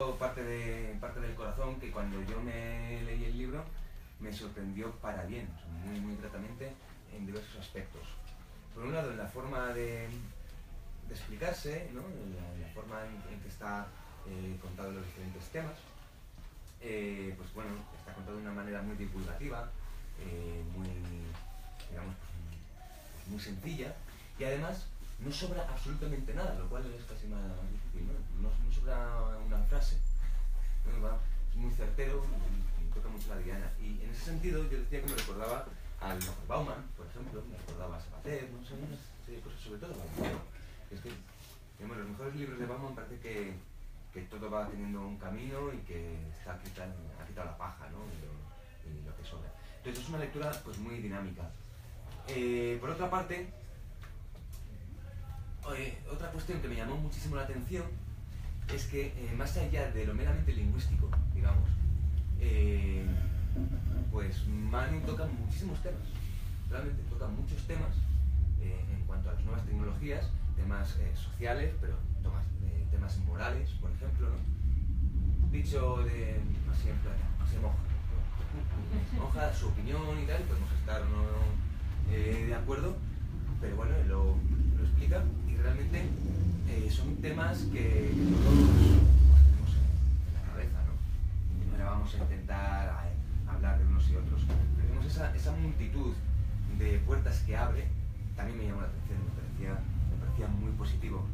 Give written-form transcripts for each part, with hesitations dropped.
parte del corazón que cuando yo me leí el libro me sorprendió para bien, o sea, muy, muy gratamente en diversos aspectos. Por un lado, en la forma de explicarse, ¿no? En la forma en que está contado los diferentes temas. Pues bueno, está contado de una manera muy divulgativa, muy, digamos, pues muy sencilla, y además no sobra absolutamente nada, lo cual es casi más difícil, ¿no? No sobra una frase, ¿no? Es muy certero y toca mucho la diana. Y en ese sentido yo decía que me recordaba al Bauman, por ejemplo, me recordaba a Sabater, no sé, una serie de cosas, sobre todo Bauman. Es que, digamos, los mejores libros de Bauman parece que todo va teniendo un camino y que ha quitado la paja, ¿no? Y lo que sobra. Entonces es una lectura pues muy dinámica. Por otra parte, otra cuestión que me llamó muchísimo la atención es que más allá de lo meramente lingüístico, digamos, pues Manu toca muchísimos temas, realmente toca muchos temas en cuanto a las nuevas tecnologías, temas sociales, pero temas morales, por ejemplo, ¿no? Dicho de así en plan, así moja su opinión y tal, y podemos estar no de acuerdo, pero bueno, lo explica y realmente son temas que todos tenemos en la cabeza, ¿no? Ahora vamos a intentar hablar de unos y otros. Pero tenemos esa multitud de puertas que abre, también me llamó la atención, me parecía muy positivo.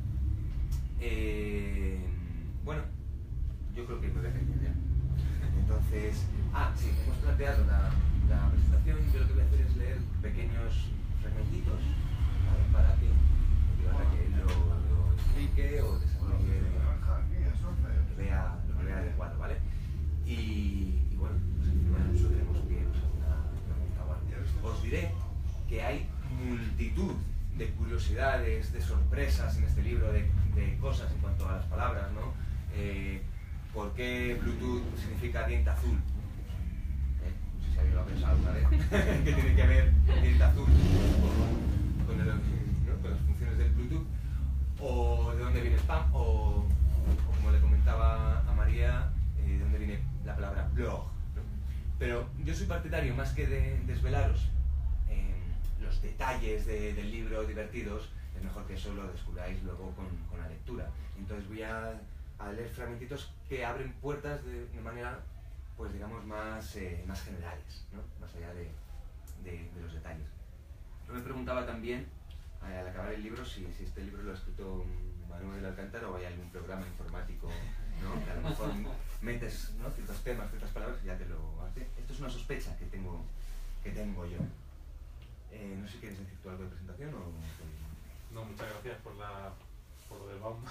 Bueno, yo creo que me voy a callar ya. Entonces, sí, hemos planteado la presentación y yo lo que voy a hacer es leer pequeños fragmentitos, ¿vale? Para que él lo explique o desarrolle lo que vea adecuado, ¿vale? Y bueno, pues al final nosotros tenemos que alguna pregunta o algo. Os diré que hay multitud de curiosidades, de sorpresas en este libro, de cosas en cuanto a las palabras, ¿no? ¿Por qué Bluetooth significa diente azul? No sé si alguien lo ha pensado alguna vez. ¿Qué tiene que ver diente azul con las funciones del Bluetooth? ¿O de dónde viene spam? O como le comentaba a María, de dónde viene la palabra blog, ¿no? Pero yo soy partidario, más que de desvelaros los detalles del libro divertidos, es mejor que eso lo descubráis luego con la lectura. Entonces voy a leer fragmentitos que abren puertas de manera, pues digamos, más generales, ¿no? Más allá de los detalles. Yo me preguntaba también, al acabar el libro, si este libro lo ha escrito Manuel Alcántara o hay algún programa informático, ¿no? Que a lo mejor metes, ¿no? ciertos temas, ciertas palabras y ya te lo hace. Esto es una sospecha que tengo yo. No sé si quieres decir tú algo de presentación o... No, muchas gracias por lo del Bauman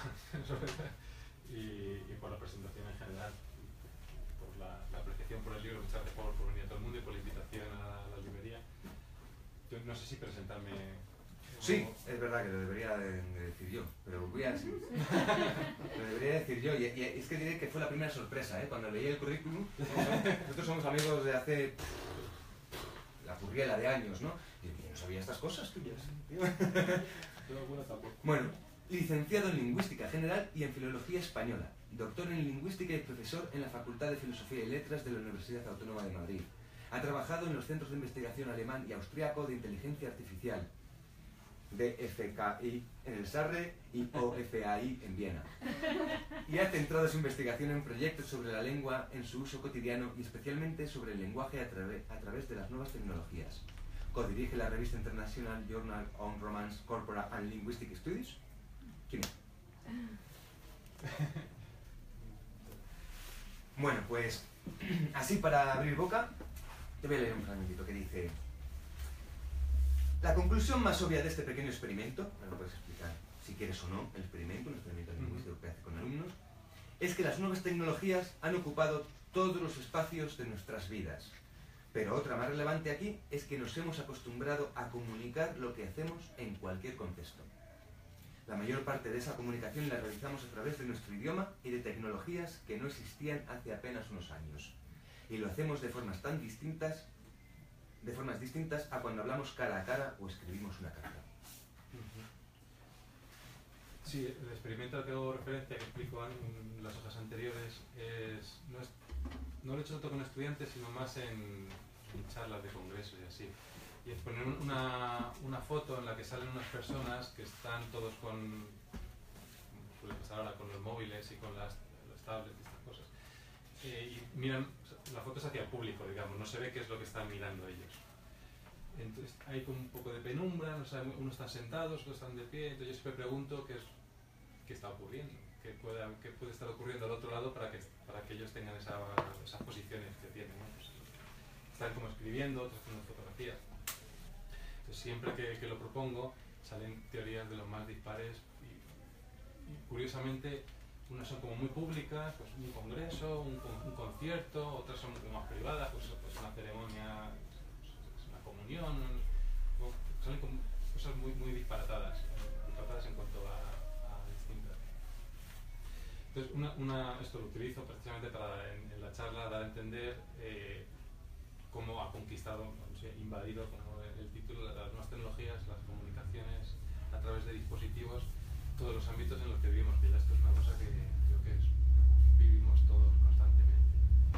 y por la presentación en general, por la apreciación por el libro. Muchas gracias por venir a todo el mundo y por la invitación a la librería. Yo no sé si presentarme... Sí, es verdad que lo debería de decir yo, pero lo debería decir yo, y es que diré que fue la primera sorpresa, cuando leí el currículum. Nosotros somos amigos de hace la purriela de años, ¿no? Y yo no sabía estas cosas tuyas. Bueno, licenciado en Lingüística General y en Filología Española, doctor en Lingüística y profesor en la Facultad de Filosofía y Letras de la Universidad Autónoma de Madrid. Ha trabajado en los centros de investigación alemán y austriaco de inteligencia artificial, DFKI en el Sarre y OFAI en Viena. Y ha centrado su investigación en proyectos sobre la lengua en su uso cotidiano y especialmente sobre el lenguaje a través de las nuevas tecnologías. Codirige la revista International Journal on Romance, Corpora and Linguistic Studies. ¿Quién es? Bueno, pues así para abrir boca, te voy a leer un fragmentito que dice: la conclusión más obvia de este pequeño experimento, me lo puedes explicar si quieres o no, el experimento, un experimento lingüístico que hace con alumnos, es que las nuevas tecnologías han ocupado todos los espacios de nuestras vidas. Pero otra más relevante aquí es que nos hemos acostumbrado a comunicar lo que hacemos en cualquier contexto. La mayor parte de esa comunicación la realizamos a través de nuestro idioma y de tecnologías que no existían hace apenas unos años. Y lo hacemos de formas distintas a cuando hablamos cara a cara o escribimos una carta. Sí, el experimento al que hago referencia, que explico en las hojas anteriores, no lo he hecho tanto con estudiantes, sino más en charlas de congresos y así. Y es poner una foto en la que salen unas personas que están todos con, suele pasar ahora con los móviles y con las tablets y estas cosas. Y miran, la foto es hacia el público, digamos, no se ve qué es lo que están mirando ellos. Entonces hay como un poco de penumbra, no sabe, unos están sentados, otros están de pie, entonces yo siempre pregunto qué está ocurriendo, qué puede estar ocurriendo al otro lado para que ellos tengan esas posiciones que tienen, ¿no? Pues, están como escribiendo, otros haciendo fotografías. Entonces siempre que lo propongo salen teorías de los más dispares y curiosamente unas son como muy públicas, pues un congreso, un concierto, otras son como más privadas, pues una ceremonia, pues una comunión, salen como cosas muy disparatadas en cuanto a distintas. Entonces esto lo utilizo precisamente para en la charla dar a entender cómo ha conquistado, invadido, como el título, las nuevas tecnologías, las comunicaciones a través de dispositivos, todos los ámbitos en los que vivimos, que ya esto es una cosa que creo que vivimos todos constantemente.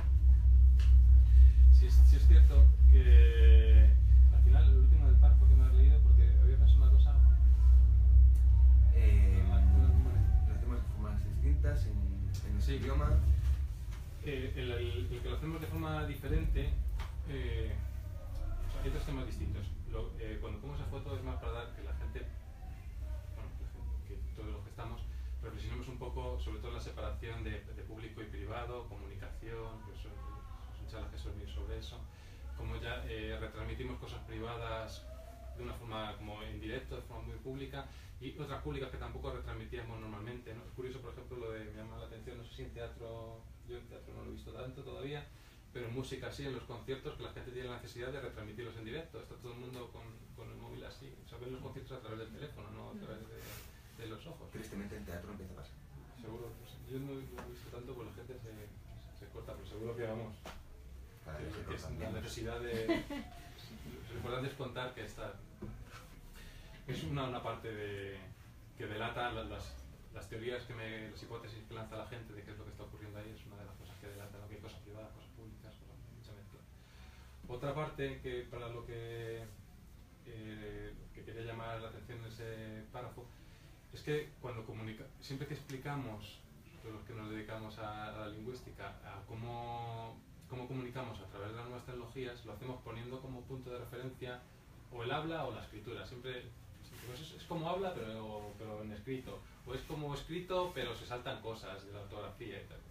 Sí es cierto que al final el último del párrafo que me has leído, porque había pensado una cosa... lo hacemos de formas distintas en ese idioma. El que lo hacemos de forma diferente, hay dos temas distintos. Cuando pongo esa foto es más para dar que la gente, que todos los que estamos, reflexionemos un poco sobre todo la separación de público y privado, comunicación, que son charlas que suelen ir sobre eso, como ya retransmitimos cosas privadas de una forma como en directo, de forma muy pública, y otras públicas que tampoco retransmitíamos normalmente, ¿no? Es curioso, por ejemplo, me llama la atención, no sé si en teatro, yo en teatro no lo he visto tanto todavía, pero en música sí, en los conciertos, que la gente tiene la necesidad de retransmitirlos en directo. Está todo el mundo con el móvil así. O sea, ven los conciertos a través del teléfono, no a través de los ojos. Tristemente en teatro empieza a pasar. Seguro, pues, yo no lo he visto tanto, pues la gente se corta, pero seguro que vamos. Que es la necesidad de... Lo importante es contar que esta es una parte que delata las teorías, las hipótesis que lanza la gente de qué es lo que está ocurriendo ahí, es una de las cosas que delata, ¿no? Que hay cosas privadas, cosas públicas, mucha mezcla. Otra parte que para lo que quería llamar la atención en ese párrafo es que siempre que explicamos, los que nos dedicamos a la lingüística, a cómo comunicamos a través de las nuevas tecnologías, lo hacemos poniendo como punto de referencia o el habla o la escritura. Siempre pues es como habla pero en escrito, o es como escrito pero se saltan cosas de la ortografía y tal.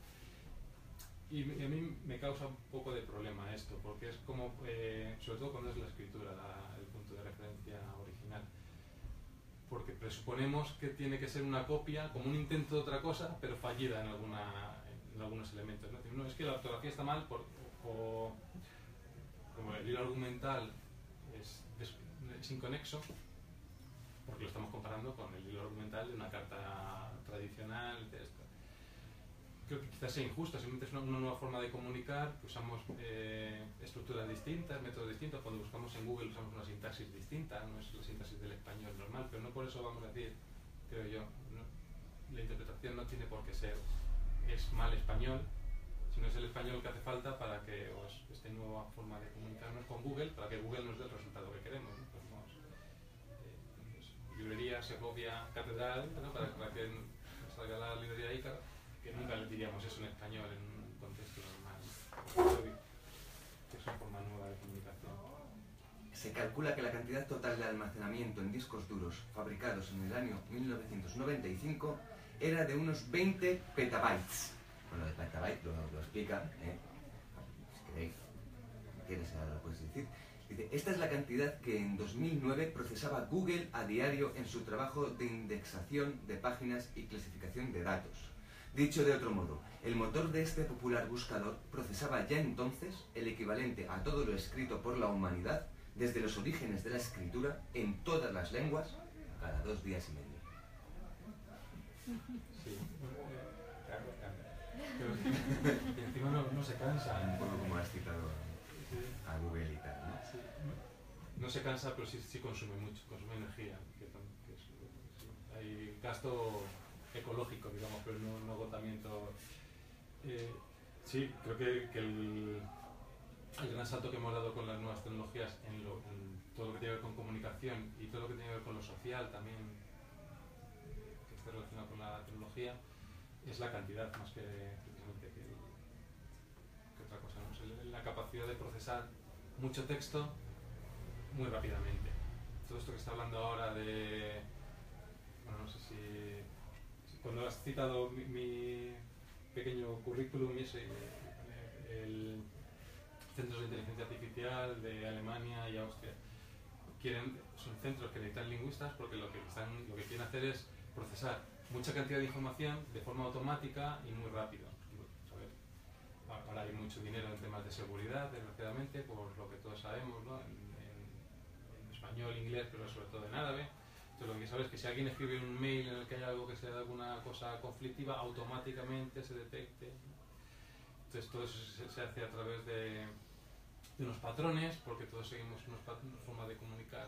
Y a mí me causa un poco de problema esto, porque es como, sobre todo cuando es la escritura, el punto de referencia original, porque presuponemos que tiene que ser una copia, como un intento de otra cosa, pero fallida en algunos elementos, ¿no? No, es que la ortografía está mal, como el hilo argumental es inconexo, porque lo estamos comparando con el hilo argumental de una carta tradicional, de esto. Creo que quizás sea injusto, simplemente es una nueva forma de comunicar, que usamos estructuras distintas, métodos distintos. Cuando buscamos en Google usamos una sintaxis distinta, no es la sintaxis del español normal, pero no por eso vamos a decir, creo yo, ¿no? La interpretación no tiene por qué ser es mal español, sino es el español que hace falta para que esta nueva forma de comunicarnos con Google, para que Google nos dé el resultado que queremos, ¿no? Librería Segovia Catedral, ¿no? para que salga la librería Ícaro, que nunca le diríamos eso en español en un contexto normal, que es una forma nueva de comunicación. Se calcula que la cantidad total de almacenamiento en discos duros fabricados en el año 1995 era de unos 20 petabytes. Bueno, el petabyte lo explica, si quieres ahora lo puedes decir. Dice, esta es la cantidad que en 2009 procesaba Google a diario en su trabajo de indexación de páginas y clasificación de datos. Dicho de otro modo, el motor de este popular buscador procesaba ya entonces el equivalente a todo lo escrito por la humanidad desde los orígenes de la escritura en todas las lenguas cada 2 días y medio. Sí, pero encima no se cansa. Un poco como has citado a Google y tal, ¿no? Sí. No se cansa, pero sí consume mucho, consume energía. Hay gasto ecológico, digamos, pero no agotamiento. Sí, creo que el gran salto que hemos dado con las nuevas tecnologías en todo lo que tiene que ver con comunicación y todo lo que tiene que ver con lo social también, que esté relacionado con la tecnología, es la cantidad más que precisamente que otra cosa, ¿no? O sea, la capacidad de procesar mucho texto muy rápidamente. Todo esto que está hablando ahora de... Bueno, no sé si cuando has citado mi pequeño currículum y ese, el centros de inteligencia artificial de Alemania y Austria, son centros que necesitan lingüistas porque lo que quieren hacer es procesar mucha cantidad de información de forma automática y muy rápido. ¿Sabes? Ahora hay mucho dinero en temas de seguridad, desgraciadamente, por lo que todos sabemos, ¿no? En español, inglés, pero sobre todo en árabe. Entonces lo que sabes es que si alguien escribe un mail en el que hay algo que sea alguna cosa conflictiva, automáticamente se detecte. Entonces todo eso se hace a través de unos patrones, porque todos seguimos una forma de comunicar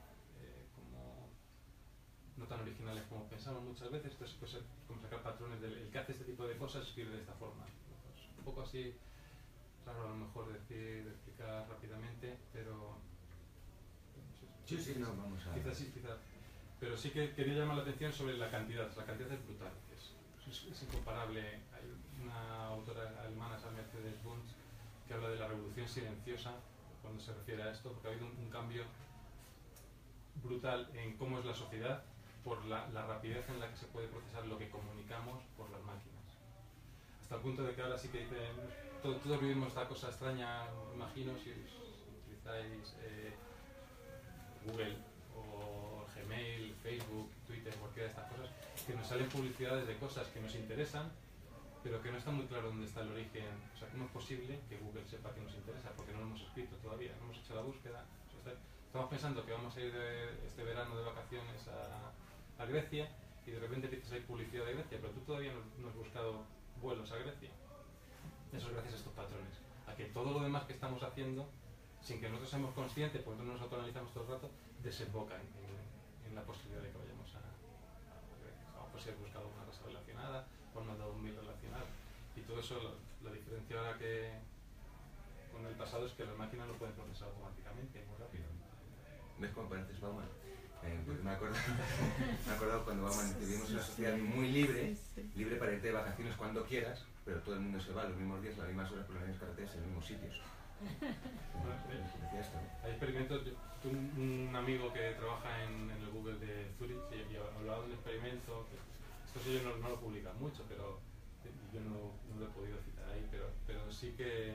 como no tan originales como pensamos muchas veces. Entonces pues, como sacar patrones el que hace este tipo de cosas escribe de esta forma. Pues, un poco así, claro, a lo mejor explicar rápidamente, pero sí, no, vamos a... Quizás sí, quizás. Pero sí que quería llamar la atención sobre la cantidad. La cantidad es brutal, es incomparable. Hay una autora alemana, Mercedes Bunz, que habla de la revolución silenciosa cuando se refiere a esto, porque ha habido un cambio brutal en cómo es la sociedad por la rapidez en la que se puede procesar lo que comunicamos por las máquinas. Hasta el punto de que ahora sí que dicen, todos vivimos esta cosa extraña, imagino, si utilizáis Google o Gmail, Facebook, Twitter, cualquiera de estas cosas, que nos salen publicidades de cosas que nos interesan, pero que no está muy claro dónde está el origen. O sea, ¿cómo es posible que Google sepa que nos interesa? Porque no lo hemos escrito todavía, no hemos hecho la búsqueda. O sea, estamos pensando que vamos a ir este verano de vacaciones a Grecia y de repente empiezas a ir publicidad de Grecia, pero tú todavía no has buscado vuelos a Grecia. Eso es gracias a estos patrones. A que todo lo demás que estamos haciendo, sin que nosotros seamos conscientes, porque no nos autoanalizamos todo el rato, desemboca en la posibilidad de que vayamos a Grecia. O pues si has buscado una cosa relacionada, o has mandado un mail relacionado. Y todo eso, la diferencia ahora que con el pasado es que las máquinas lo pueden procesar automáticamente, muy rápido. ¿Ves cómo pareces Bauman? Porque me he acordado cuando Bauman vivimos en una sociedad muy libre, libre para irte de vacaciones cuando quieras, pero todo el mundo se va los mismos días, las mismas horas, por las mismas carreteras, en los mismos sitios. Hay experimentos. Tengo un amigo que trabaja en el Google de Zurich y hablaba de un experimento. Esto ellos no lo publican mucho, pero yo no lo he podido citar ahí, pero sí que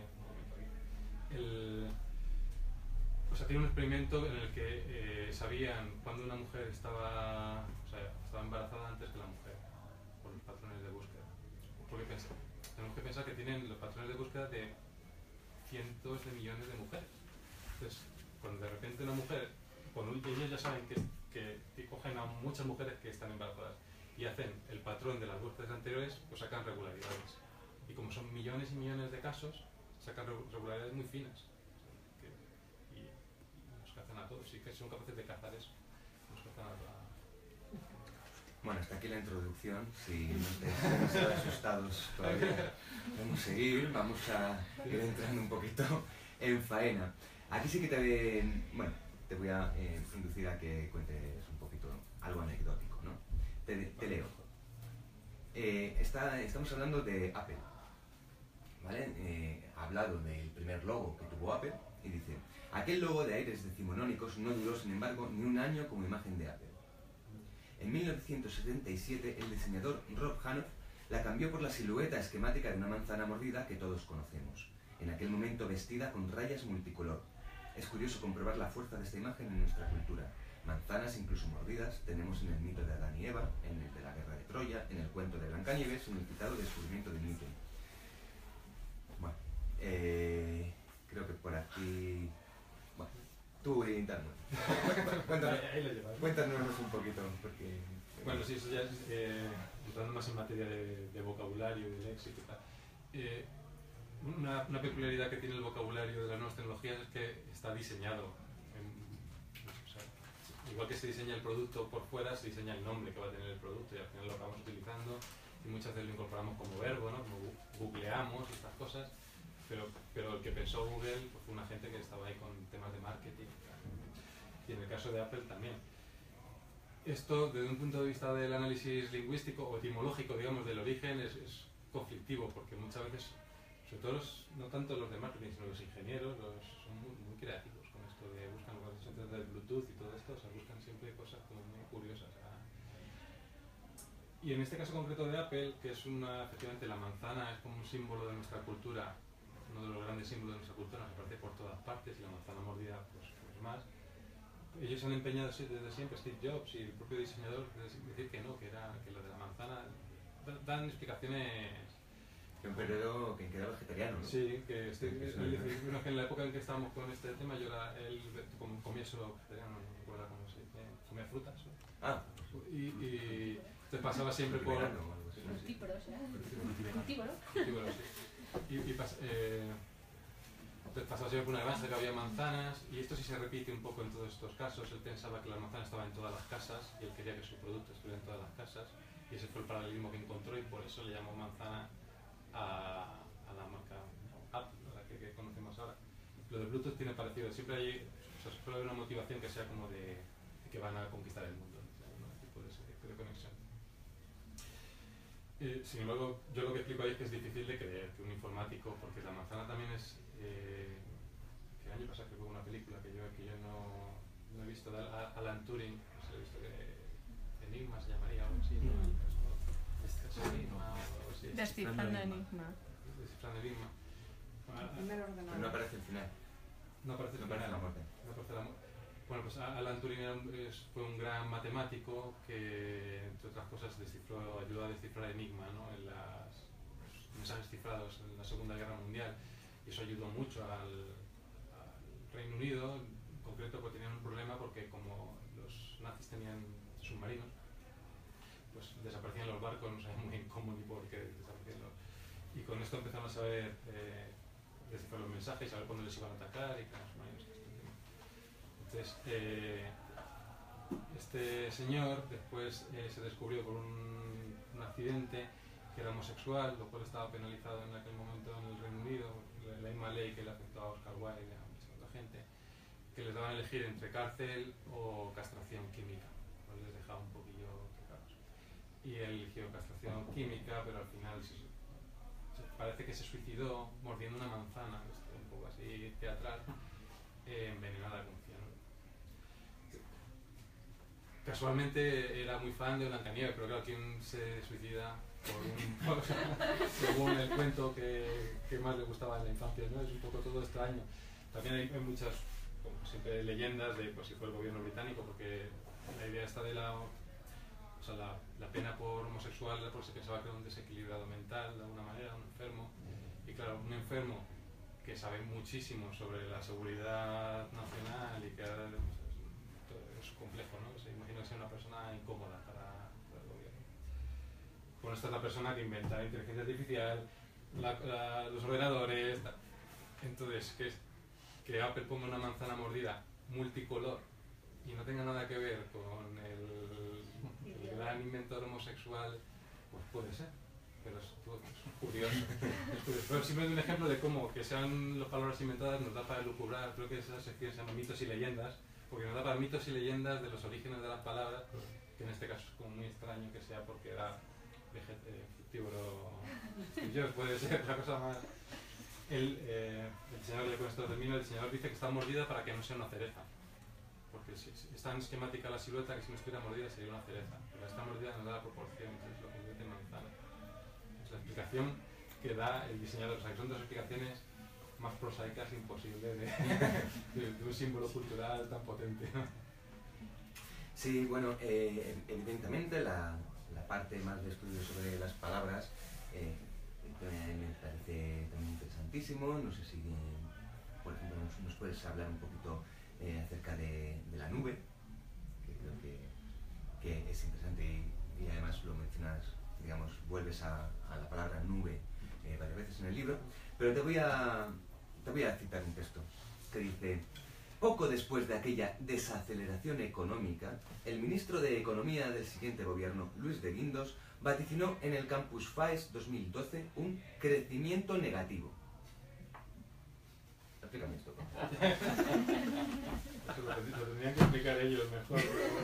tiene un experimento en el que sabían cuando una mujer estaba embarazada antes que la mujer, por los patrones de búsqueda. Porque tenemos que pensar que tienen los patrones de búsqueda de cientos de millones de mujeres. Entonces, cuando de repente una mujer, cuando ellos ya saben que cogen a muchas mujeres que están embarazadas y hacen el patrón de las búsquedas anteriores, pues sacan regularidades. Y como son millones y millones de casos, sacan regularidades muy finas. Y nos cazan a todos. Sí que son capaces de cazar eso. Nos cazan a todos. Bueno, hasta aquí la introducción. Si no estáis demasiado asustados todavía, vamos a seguir. Vamos a ir entrando un poquito en faena. Aquí sí que te voy a inducir a que cuentes un poquito algo anecdótico, ¿no? Te leo. Estamos hablando de Apple, ¿vale? Ha hablado del primer logo que tuvo Apple y dice: aquel logo de aires decimonónicos no duró, sin embargo, ni un año como imagen de Apple. En 1977, el diseñador Rob Hanoff la cambió por la silueta esquemática de una manzana mordida que todos conocemos, en aquel momento vestida con rayas multicolor. Es curioso comprobar la fuerza de esta imagen en nuestra cultura. Manzanas incluso mordidas tenemos en el mito de Adán y Eva, en el de la guerra de Troya, en el cuento de Blancanieves, en el citado descubrimiento de Newton. Bueno, creo que por aquí... Bueno, tú orientando. Cuéntanos un poquito, porque... Bueno, sí, eso ya es entrando más en materia de vocabulario, de léxico y tal. Una peculiaridad que tiene el vocabulario de las nuevas tecnologías es que está diseñado. Igual que se diseña el producto por fuera, se diseña el nombre que va a tener el producto y al final lo acabamos utilizando y muchas veces lo incorporamos como verbo, ¿no? Como googleamos y estas cosas, pero el que pensó Google pues, fue una gente que estaba ahí con temas de marketing. Y en el caso de Apple también. Esto, desde un punto de vista del análisis lingüístico o etimológico, digamos, del origen, es conflictivo, porque muchas veces, sobre todo no tanto los de marketing, sino los ingenieros, son muy creativos con esto de buscan los del Bluetooth y todo esto, o sea, buscan siempre cosas como muy curiosas. Y en este caso concreto de Apple, que es efectivamente la manzana es como un símbolo de nuestra cultura, uno de los grandes símbolos de nuestra cultura, nos aparece por todas partes, y la manzana mordida pues más. Ellos han empeñado desde siempre, Steve Jobs y el propio diseñador, decir que no, que lo de la manzana, dan explicaciones. Que un periodo que queda vegetariano, ¿no? Sí, que en la época en que estábamos con este tema, yo comía solo vegetariano, no recuerdo cómo se dice, comía frutas. ¿No? Ah. Y te pasaba siempre por... Frutívoros, ¿eh? Frutívoros, sí. Entonces pasaba siempre por una granja que había manzanas, y esto sí se repite un poco en todos estos casos. Él pensaba que la manzana estaba en todas las casas y él quería que su producto estuviera en todas las casas, y ese fue el paralelismo que encontró, y por eso le llamó manzana a la marca Apple, la que conocemos ahora. Lo de Bluetooth tiene parecido, siempre hay, suele haber una motivación que sea como de que van a conquistar el mundo, algún tipo de conexión. Sin embargo, yo lo que explico ahí es que es difícil de creer que un informático, porque la manzana también es... que el año pasado creo que hubo una película que yo no he visto, de Alan Turing, no sé, he visto que Enigma se llamaría o algo así, ¿no? Descifrando Enigma. Descifrando Enigma. No aparece el final. No aparece el final. La muerte. No aparece la muerte. Bueno, pues Alan Turing fue un gran matemático que, entre otras cosas, ayudó a descifrar Enigma, ¿no? En los mensajes cifrados en la Segunda Guerra Mundial, y eso ayudó mucho al Reino Unido, en concreto, porque tenían un problema porque como los nazis tenían submarinos, pues desaparecían los barcos, no sabían muy bien cómo ni por qué desaparecían y con esto empezaron a saber descifrar los mensajes, saber cuándo les iban a atacar y con los submarinos. Entonces, este señor después se descubrió por un accidente que era homosexual, lo cual estaba penalizado en aquel momento en el Reino Unido, la misma ley que le afectó a Oscar Wilde y a mucha otra gente, que les daban a elegir entre cárcel o castración química, pues les dejaba un poquillo tocados. Y él eligió castración química, pero al final parece que se suicidó mordiendo una manzana, un poco así teatral, envenenada con cianuro. Casualmente era muy fan de Blancanieves, pero claro, ¿quién se suicida según el cuento que más le gustaba en la infancia, ¿no? Es un poco todo extraño. También hay muchas, como siempre, leyendas de pues, si fue el gobierno británico, porque la idea está de la pena por homosexual, porque se pensaba que era un desequilibrado mental, de alguna manera, un enfermo. Y claro, un enfermo que sabe muchísimo sobre la seguridad nacional y que es complejo, ¿no? Se imagina que sea una persona incómoda para el gobierno. Bueno, esta es la persona que inventa la inteligencia artificial, los ordenadores. Entonces, que Apple ponga una manzana mordida multicolor y no tenga nada que ver con el gran inventor homosexual, pues puede ser. Pero es curioso. Pero simplemente un ejemplo de cómo que sean las palabras inventadas nos da para lucubrar. Creo que esa sección se llama mitos y leyendas, porque nos da para mitos y leyendas de los orígenes de las palabras, que en este caso es como muy extraño que sea porque era fructívoro. Yo puede ser la cosa más. El diseñador, ya con esto termino, el diseñador dice que está mordida para que no sea una cereza. Porque es tan esquemática la silueta que si no estuviera mordida sería una cereza. Pero esta mordida nos da la proporción, entonces lo convierte en manzana. La explicación que da el diseñador, o sea que son dos explicaciones más prosaicas imposibles de un símbolo cultural tan potente, ¿no? Sí, bueno, evidentemente la parte más de estudio sobre las palabras me parece también interesantísimo. No sé si, por ejemplo, nos puedes hablar un poquito acerca de la nube, que creo que es interesante y además lo mencionas, digamos, vuelves a la palabra nube varias veces en el libro, pero te voy a citar un texto que dice: poco después de aquella desaceleración económica, el ministro de Economía del siguiente gobierno, Luis de Guindos, vaticinó en el Campus FAES 2012 un crecimiento negativo. Explícame esto. Lo tendrían que explicar ellos mejor.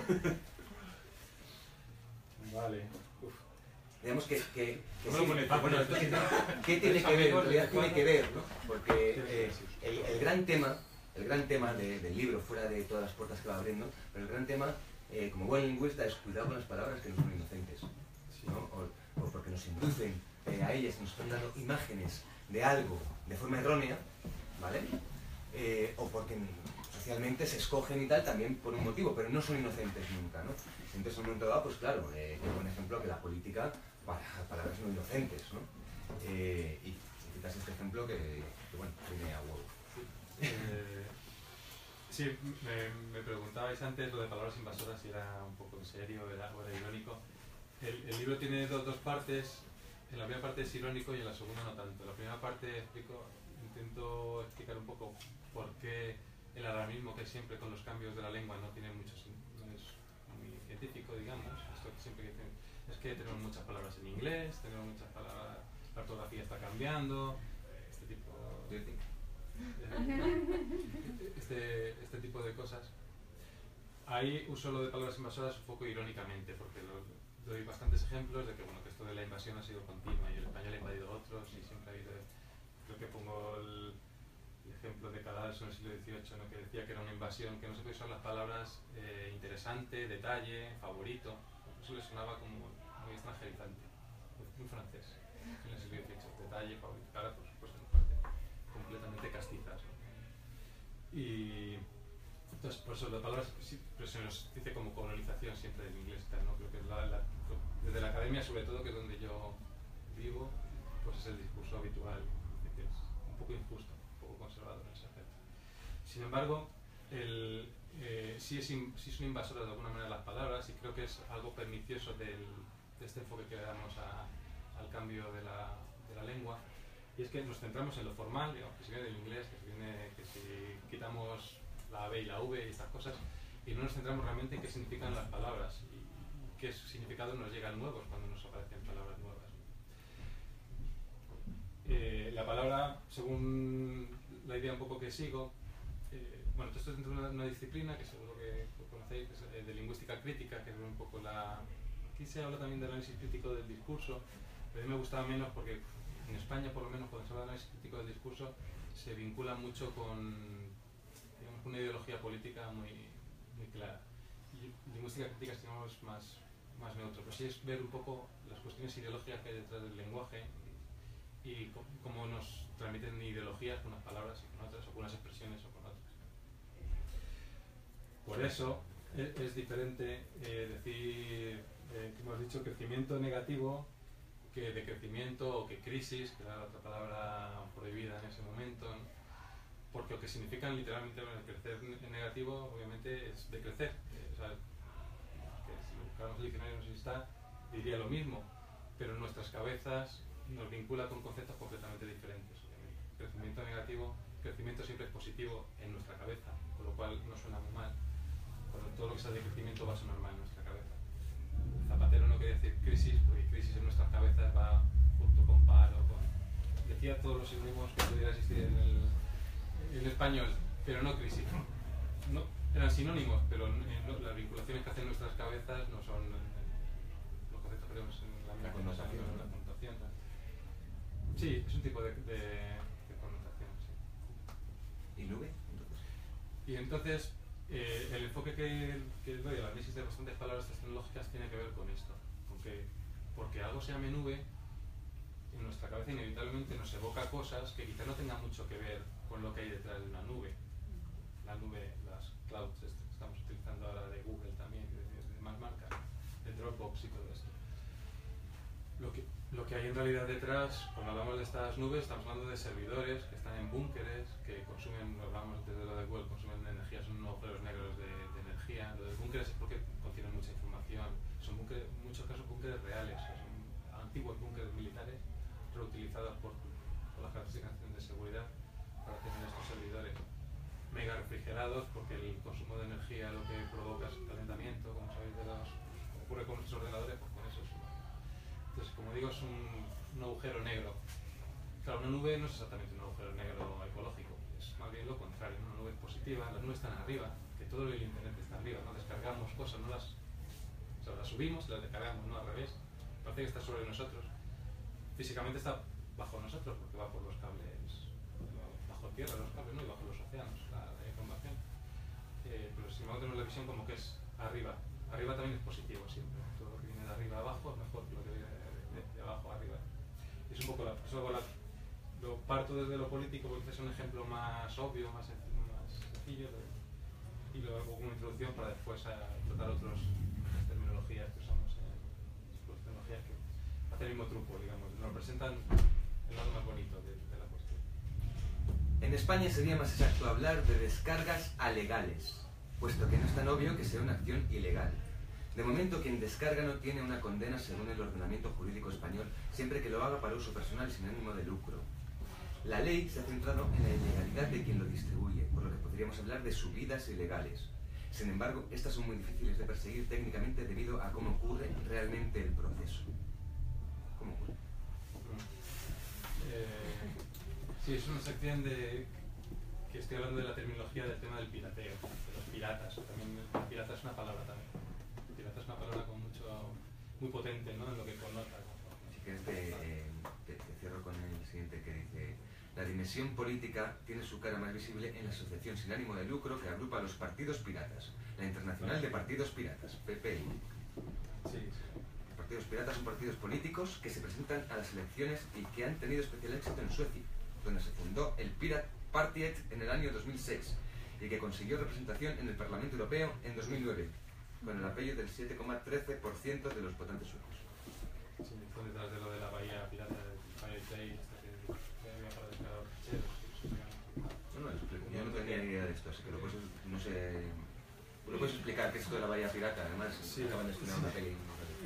Vale. Uf. Digamos que ¿Cómo lo sí, pone fácil? bueno, ¿qué tiene que ver? En realidad tiene que ver, ¿no? Porque el gran tema del libro, fuera de todas las puertas que va abriendo, pero el gran tema, como buen lingüista, es cuidado con las palabras que no son inocentes, ¿no? O porque nos inducen a ellas, nos están dando imágenes de algo de forma errónea, ¿vale? O porque socialmente se escogen y tal también por un motivo, pero no son inocentes nunca, ¿no? Entonces, en un momento dado, pues claro, por ejemplo, que la política para palabras no inocentes, ¿no? Y citas este ejemplo que bueno, viene a huevo. Sí, me preguntabais antes lo de palabras invasoras, si era un poco en serio o era irónico. El libro tiene dos partes. En la primera parte es irónico y en la segunda no tanto. En la primera parte intento explicar un poco por qué el alarmismo que siempre con los cambios de la lengua no tiene mucho, no es muy científico, digamos. Esto que siempre dicen es que tenemos muchas palabras en inglés, tenemos muchas palabras, la ortografía está cambiando, este tipo de cosas. Ahí uso lo de palabras invasoras un poco irónicamente, porque doy bastantes ejemplos de que, bueno, que esto de la invasión ha sido continua y el español ha invadido a otros y siempre ha habido. Creo que pongo el ejemplo de Cadalso en el siglo XVIII, ¿no? Que decía que era una invasión, que no se puede usar las palabras interesante, detalle, favorito. Eso le sonaba como muy extranjerizante, muy francés en el siglo XVIII. Detalle, favorito. Ahora, por supuesto, nos parece completamente castizas, ¿no? Y entonces, por eso las palabras, pero se nos dice como colonización siempre del inglés, ¿no? Creo que desde la academia, sobre todo, que es donde yo vivo, pues es el discurso habitual, que es un poco injusto, un poco conservador en ese aspecto. Sin embargo, sí es una invasora de alguna manera las palabras, y creo que es algo pernicioso de este enfoque que le damos al cambio de la lengua, y es que nos centramos en lo formal, digamos, que si viene del inglés, que si quitamos la B y la V y estas cosas, y no nos centramos realmente en qué significan las palabras y qué significados nos llegan nuevos cuando nos aparecen palabras nuevas. La palabra, según la idea un poco que sigo, bueno, esto es dentro de una disciplina que seguro que conocéis, que es de lingüística crítica, que es un poco aquí se habla también del análisis crítico del discurso, pero a mí me gustaba menos porque en España, por lo menos, cuando se habla de análisis crítico del discurso, se vincula mucho con una ideología política muy clara. Y lingüística crítica es, digamos, más neutro, pero sí es ver un poco las cuestiones ideológicas que hay detrás del lenguaje y cómo nos transmiten ideologías con unas palabras y con otras, o con unas expresiones o con otras. Por eso es diferente decir, como has dicho, crecimiento negativo que de crecimiento o que crisis, que era la otra palabra prohibida en ese momento, ¿no? Porque lo que significan literalmente, bueno, el crecer en negativo obviamente es decrecer. O sea, que si lo buscáramos el diccionario, no sé si está, diría lo mismo, pero en nuestras cabezas nos vincula con conceptos completamente diferentes. Obviamente. Crecimiento negativo, crecimiento siempre es positivo en nuestra cabeza, con lo cual no suena muy mal. Cuando todo lo que sea de crecimiento va a sonar mal en nuestra cabeza. Zapatero no quiere decir crisis, porque crisis en nuestras cabezas va junto con paro, decía todos los sinónimos que pudiera existir en español, pero no crisis. No, eran sinónimos, pero las vinculaciones que hacen nuestras cabezas no son los conceptos que tenemos en la connotación. Sí, es un tipo de connotación. Sí. ¿Y nube? Y entonces, el enfoque que doy al análisis de bastantes palabras tecnológicas tiene que ver con esto, porque algo se llame nube, en nuestra cabeza inevitablemente nos evoca cosas que quizá no tengan mucho que ver con lo que hay detrás de una nube. La nube, las clouds que estamos utilizando ahora de Google también, de más marcas, de Dropbox y todo esto. Lo que hay en realidad detrás, cuando hablamos de estas nubes, estamos hablando de servidores que están en búnkeres, que consumen, hablamos desde lo de Google, consumen energía, son unos agujeros negros de energía. Lo de búnkeres es porque contienen mucha información, son búnkeres, en muchos casos búnkeres reales, son antiguos búnkeres militares reutilizados por las clasificaciones de seguridad para tener estos servidores mega refrigerados, porque el consumo de energía lo que provoca es calentamiento, como sabéis, ocurre con nuestros ordenadores, pues con eso es como digo, es un agujero negro. Claro, una nube no es exactamente un agujero negro ecológico, es más bien lo contrario, una nube positiva, las nubes están arriba, que todo el internet está arriba, no descargamos cosas, no las, o sea, las subimos, las descargamos, no al revés, parece que está sobre nosotros, físicamente está bajo nosotros porque va por los cables, bajo tierra los cables, ¿no? Y bajo los océanos, la información, pero sin embargo tenemos la visión como que es arriba, arriba también es positivo siempre, todo lo que viene de arriba a abajo es mejor que lo que viene de abajo a arriba. Es un poco lo parto desde lo político porque es un ejemplo más obvio, más sencillo, y luego una introducción para después tratar otras terminologías que usamos, tecnologías que hacen el mismo truco, digamos, nos presentan el lado más bonito de la cuestión. En España sería más exacto hablar de descargas alegales, puesto que no es tan obvio que sea una acción ilegal. De momento, quien descarga no tiene una condena según el ordenamiento jurídico español, siempre que lo haga para uso personal sin ánimo de lucro. La ley se ha centrado en la ilegalidad de quien lo distribuye, por lo que podríamos hablar de subidas ilegales. Sin embargo, estas son muy difíciles de perseguir técnicamente debido a cómo ocurre realmente el proceso. ¿Cómo ocurre? Sí, es una sección que estoy hablando de la terminología del tema del pirateo, de los piratas. También pirata es una palabra también. Pirata es una palabra con muy potente, ¿no? En lo que connota. Si quieres te cierro con el siguiente que dice: la dimensión política tiene su cara más visible en la asociación sin ánimo de lucro que agrupa a los partidos piratas, la Internacional de Partidos Piratas, PPI. Sí, sí. Los partidos piratas son partidos políticos que se presentan a las elecciones y que han tenido especial éxito en Suecia, donde se fundó el Pirate Partiet en el año 2006 y que consiguió representación en el Parlamento Europeo en 2009, con el apoyo del 7,13% de los votantes suecos. Sí, fue detrás de lo de la bahía pirata del Pirate Bay, que había para descargar ficheros. Yo no tenía ni idea de esto, así que lo puedes explicar qué es esto de la bahía pirata. Además, sí, acaban de estrenar una peli.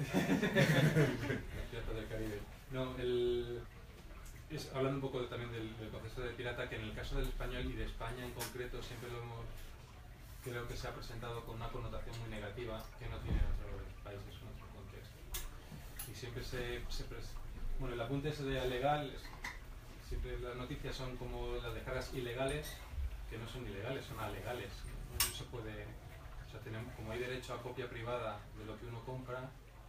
Piratas del Caribe. No, hablando un poco también del concepto de pirata, que en el caso del español y de España en concreto siempre creo que se ha presentado con una connotación muy negativa que no tiene en otros países, en otros contextos. Y siempre bueno, el apunte ese de legal, siempre las noticias son como las descargas ilegales, que no son ilegales, son alegales. No se puede, o sea, como hay derecho a copia privada de lo que uno compra,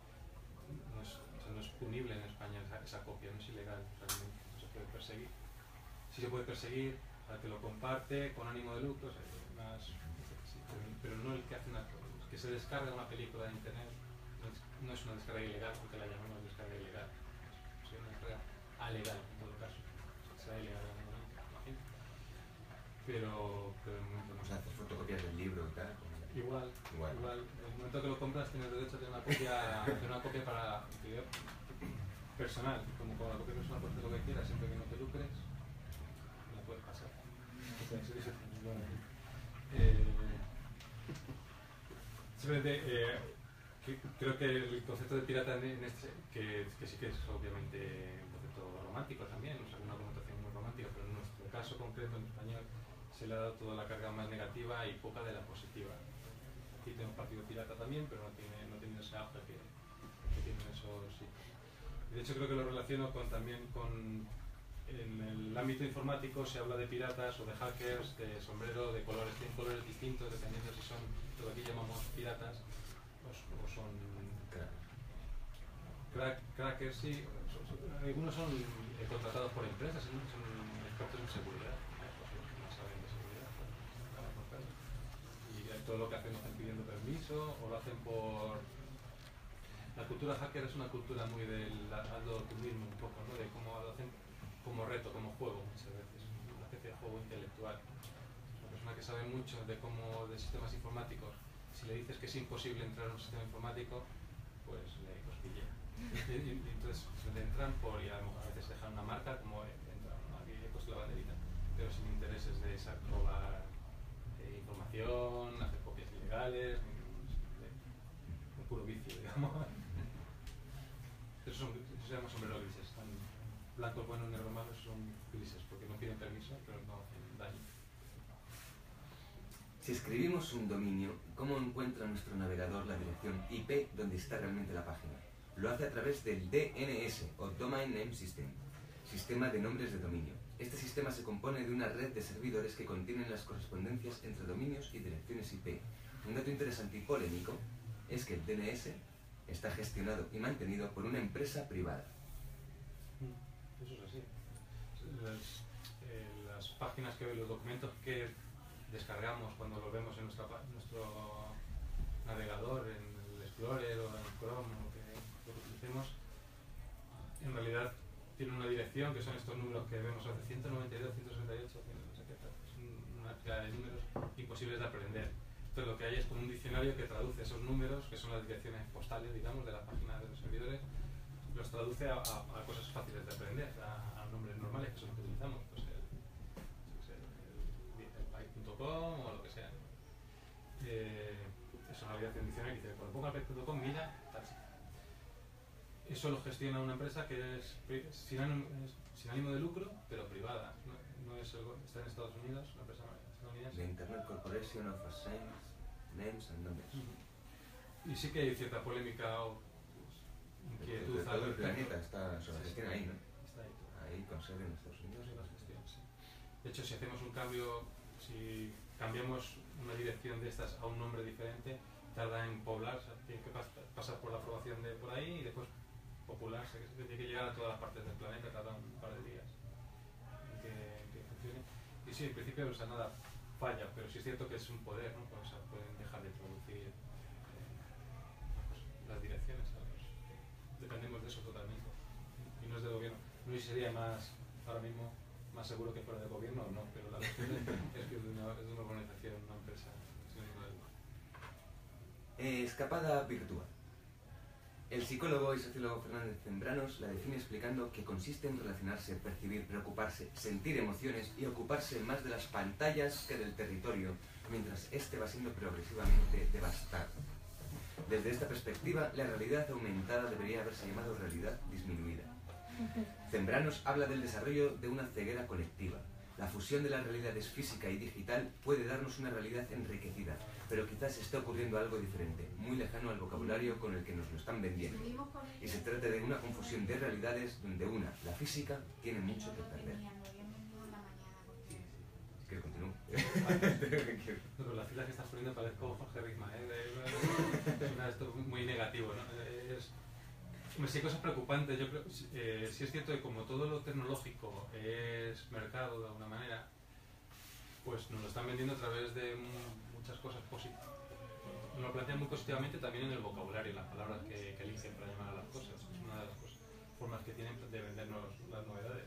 no es punible en España esa copia, no es ilegal, realmente, no se puede perseguir. Sí se puede perseguir al que lo comparte con ánimo de lucro, pero no el que hace que se descarga una película de internet, no es una descarga ilegal, porque la llamamos descarga ilegal, es una descarga alegal en todo caso, será ilegal en el momento, imagino. Pero en el momento Vamos a hacer fotocopias del libro y tal. Igual. En el momento que lo compras tienes derecho a tener una copia para utilidad personal. Como con la copia personal puedes hacer lo que quieras, siempre que no te lucres, la puedes pasar. Simplemente creo que el concepto de pirata que sí que es obviamente un concepto romántico también, o sea, una connotación muy romántica, pero en nuestro caso concreto en español se le ha dado toda la carga más negativa y poca de la positiva. Aquí tenemos partido pirata también, pero no tiene ese auge que tienen esos sitios. De hecho, creo que lo relaciono también con en el ámbito informático se habla de piratas o de hackers, de sombrero, de colores, tienen colores distintos dependiendo si son lo que aquí llamamos piratas o son crackers, sí. Algunos son contratados por empresas, son expertos en seguridad, no saben de seguridad, y todo lo que hacen lo están pidiendo permiso o lo hacen por... La cultura hacker es una cultura muy del hazlo tú mismo un poco, ¿no? De cómo lo hacen como reto, como juego muchas veces, una especie de juego intelectual. Una persona que sabe mucho de sistemas informáticos, si le dices que es imposible entrar en un sistema informático, pues le cosquillea. Y entonces le entran y a veces dejan una marca como aquí he puesto la banderita, pero sin intereses de robar información, hacer copias ilegales, un puro vicio, digamos. Eso se llama sombrero grises. Están blancos buenos, negros malos, son grises porque no piden permiso, pero no hacen daño. Si escribimos un dominio, ¿cómo encuentra nuestro navegador la dirección IP donde está realmente la página? Lo hace a través del DNS, o Domain Name System, sistema de nombres de dominio. Este sistema se compone de una red de servidores que contienen las correspondencias entre dominios y direcciones IP. Un dato interesante y polémico es que el DNS está gestionado y mantenido por una empresa privada. Eso es así. Las páginas que los documentos que descargamos cuando los vemos en nuestro navegador, en el Explorer o en Chrome o lo que utilicemos, en realidad tienen una dirección que son estos números que vemos hace 192, 168, no sé qué, una cantidad de números imposibles de aprender. Entonces lo que hay es como un diccionario que traduce esos números, que son las direcciones postales, digamos, de la página de los servidores, los traduce a cosas fáciles de aprender, a nombres normales, que son los que utilizamos, pues el py.com o lo que sea. Es una dirección diccionario que dice, cuando ponga py.com, mira, tal. Eso lo gestiona una empresa que es sin ánimo de lucro, pero privada. No es está en Estados Unidos, una empresa estadounidense. The Internet Corporation of Assigned Names and Numbers. Y sí que hay cierta polémica o inquietud. Todo el planeta se gestiona ahí, ¿no? Está ahí todo. Ahí con sede en Estados Unidos. Sí. De hecho, si hacemos un cambio, si cambiamos una dirección de estas a un nombre diferente, tarda en poblar, o sea, tiene que pasar por la aprobación de por ahí y después popularse, que tiene que llegar a todas las partes del planeta, tarda un par de días en que funcione. Y sí, en principio, o sea, nada falla, pero sí es cierto que es un poder, ¿no? Pues, o sea, pueden dejar de traducir pues, las direcciones, dependemos de eso totalmente. Y no es del gobierno. No sé si sería más, ahora mismo, más seguro que fuera del gobierno o no, pero la verdad es que es de una organización, una empresa. Escapada virtual. El psicólogo y sociólogo Fernández Zembranos la define explicando que consiste en relacionarse, percibir, preocuparse, sentir emociones y ocuparse más de las pantallas que del territorio, mientras éste va siendo progresivamente devastado. Desde esta perspectiva, la realidad aumentada debería haberse llamado realidad disminuida. Zembranos habla del desarrollo de una ceguera colectiva. La fusión de las realidades física y digital puede darnos una realidad enriquecida, pero quizás esté ocurriendo algo diferente, muy lejano al vocabulario con el que nos lo están vendiendo. Y se trata de una confusión de realidades donde una, la física, tiene mucho que perder. ¿Quieres continuar? No, pero las filas que estás poniendo parezco Jorge Risma, esto es muy negativo, ¿no? Sí hay cosas preocupantes. Yo creo sí es cierto que como todo lo tecnológico es mercado de alguna manera, pues nos lo están vendiendo a través de muchas cosas positivas. Nos lo plantean muy positivamente también en el vocabulario, en las palabras que eligen para llamar a las cosas. Es una de las formas que tienen de vendernos las novedades.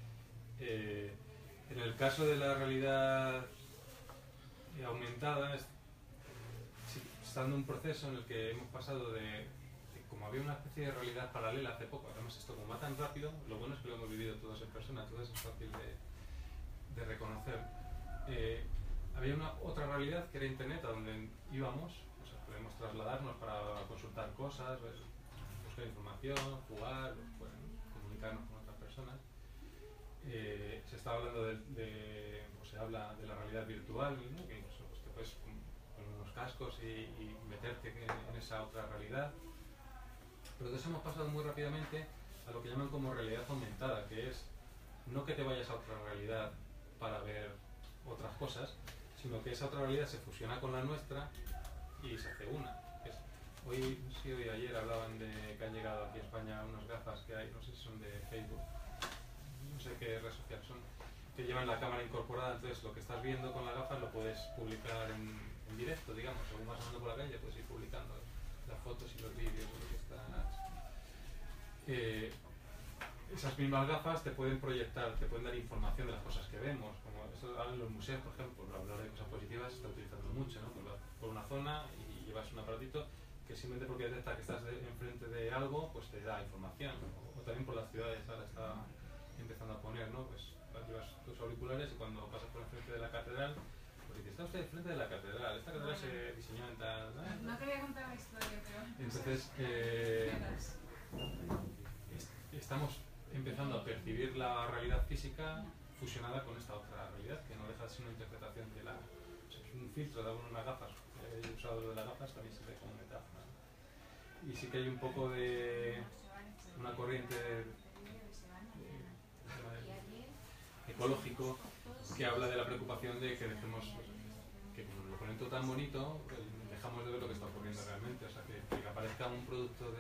En el caso de la realidad aumentada, está dando un proceso en el que hemos pasado de como había una especie de realidad paralela hace poco, además esto como va tan rápido, lo bueno es que lo hemos vivido todos en persona, todo eso es fácil de reconocer. Había otra realidad que era internet, a donde íbamos, o sea, podemos trasladarnos para consultar cosas, buscar información, jugar, comunicarnos con otras personas. Se está hablando se habla de la realidad virtual, ¿no? Que incluso pues, te puedes poner unos cascos y meterte en esa otra realidad. Pero entonces hemos pasado muy rápidamente a lo que llaman como realidad aumentada, que es no que te vayas a otra realidad para ver otras cosas, sino que esa otra realidad se fusiona con la nuestra y se hace una. Hoy y ayer hablaban de que han llegado aquí a España unas gafas que hay, no sé si son de Facebook, no sé qué red social son, que llevan la cámara incorporada, entonces lo que estás viendo con las gafas lo puedes publicar en directo, digamos, según vas andando por la calle puedes ir publicando las fotos y los vídeos, lo que estás. Esas mismas gafas te pueden proyectar, te pueden dar información de las cosas que vemos, como eso ahora en los museos, por ejemplo, por hablar de cosas positivas, se está utilizando mucho, ¿no? Pues vas por una zona y llevas un aparatito que simplemente porque detecta que estás enfrente de algo, pues te da información, o también por las ciudades ahora está empezando a poner, ¿no? Pues llevas tus auriculares y cuando pasas por enfrente de la catedral, pues dices, está usted enfrente de la catedral, esta catedral se diseñó en tal... No te voy a contar la historia, pero... Entonces, estamos empezando a percibir la realidad física fusionada con esta otra realidad, que no deja de ser una interpretación de la... O sea, es un filtro de unas gafas. He usado lo de las gafas, también se ve como metáfora. y sí que hay un poco de una corriente ecológico que habla de la preocupación de que dejemos, que como lo ponen todo tan bonito, dejamos de ver lo que está ocurriendo realmente. O sea, que aparezca un producto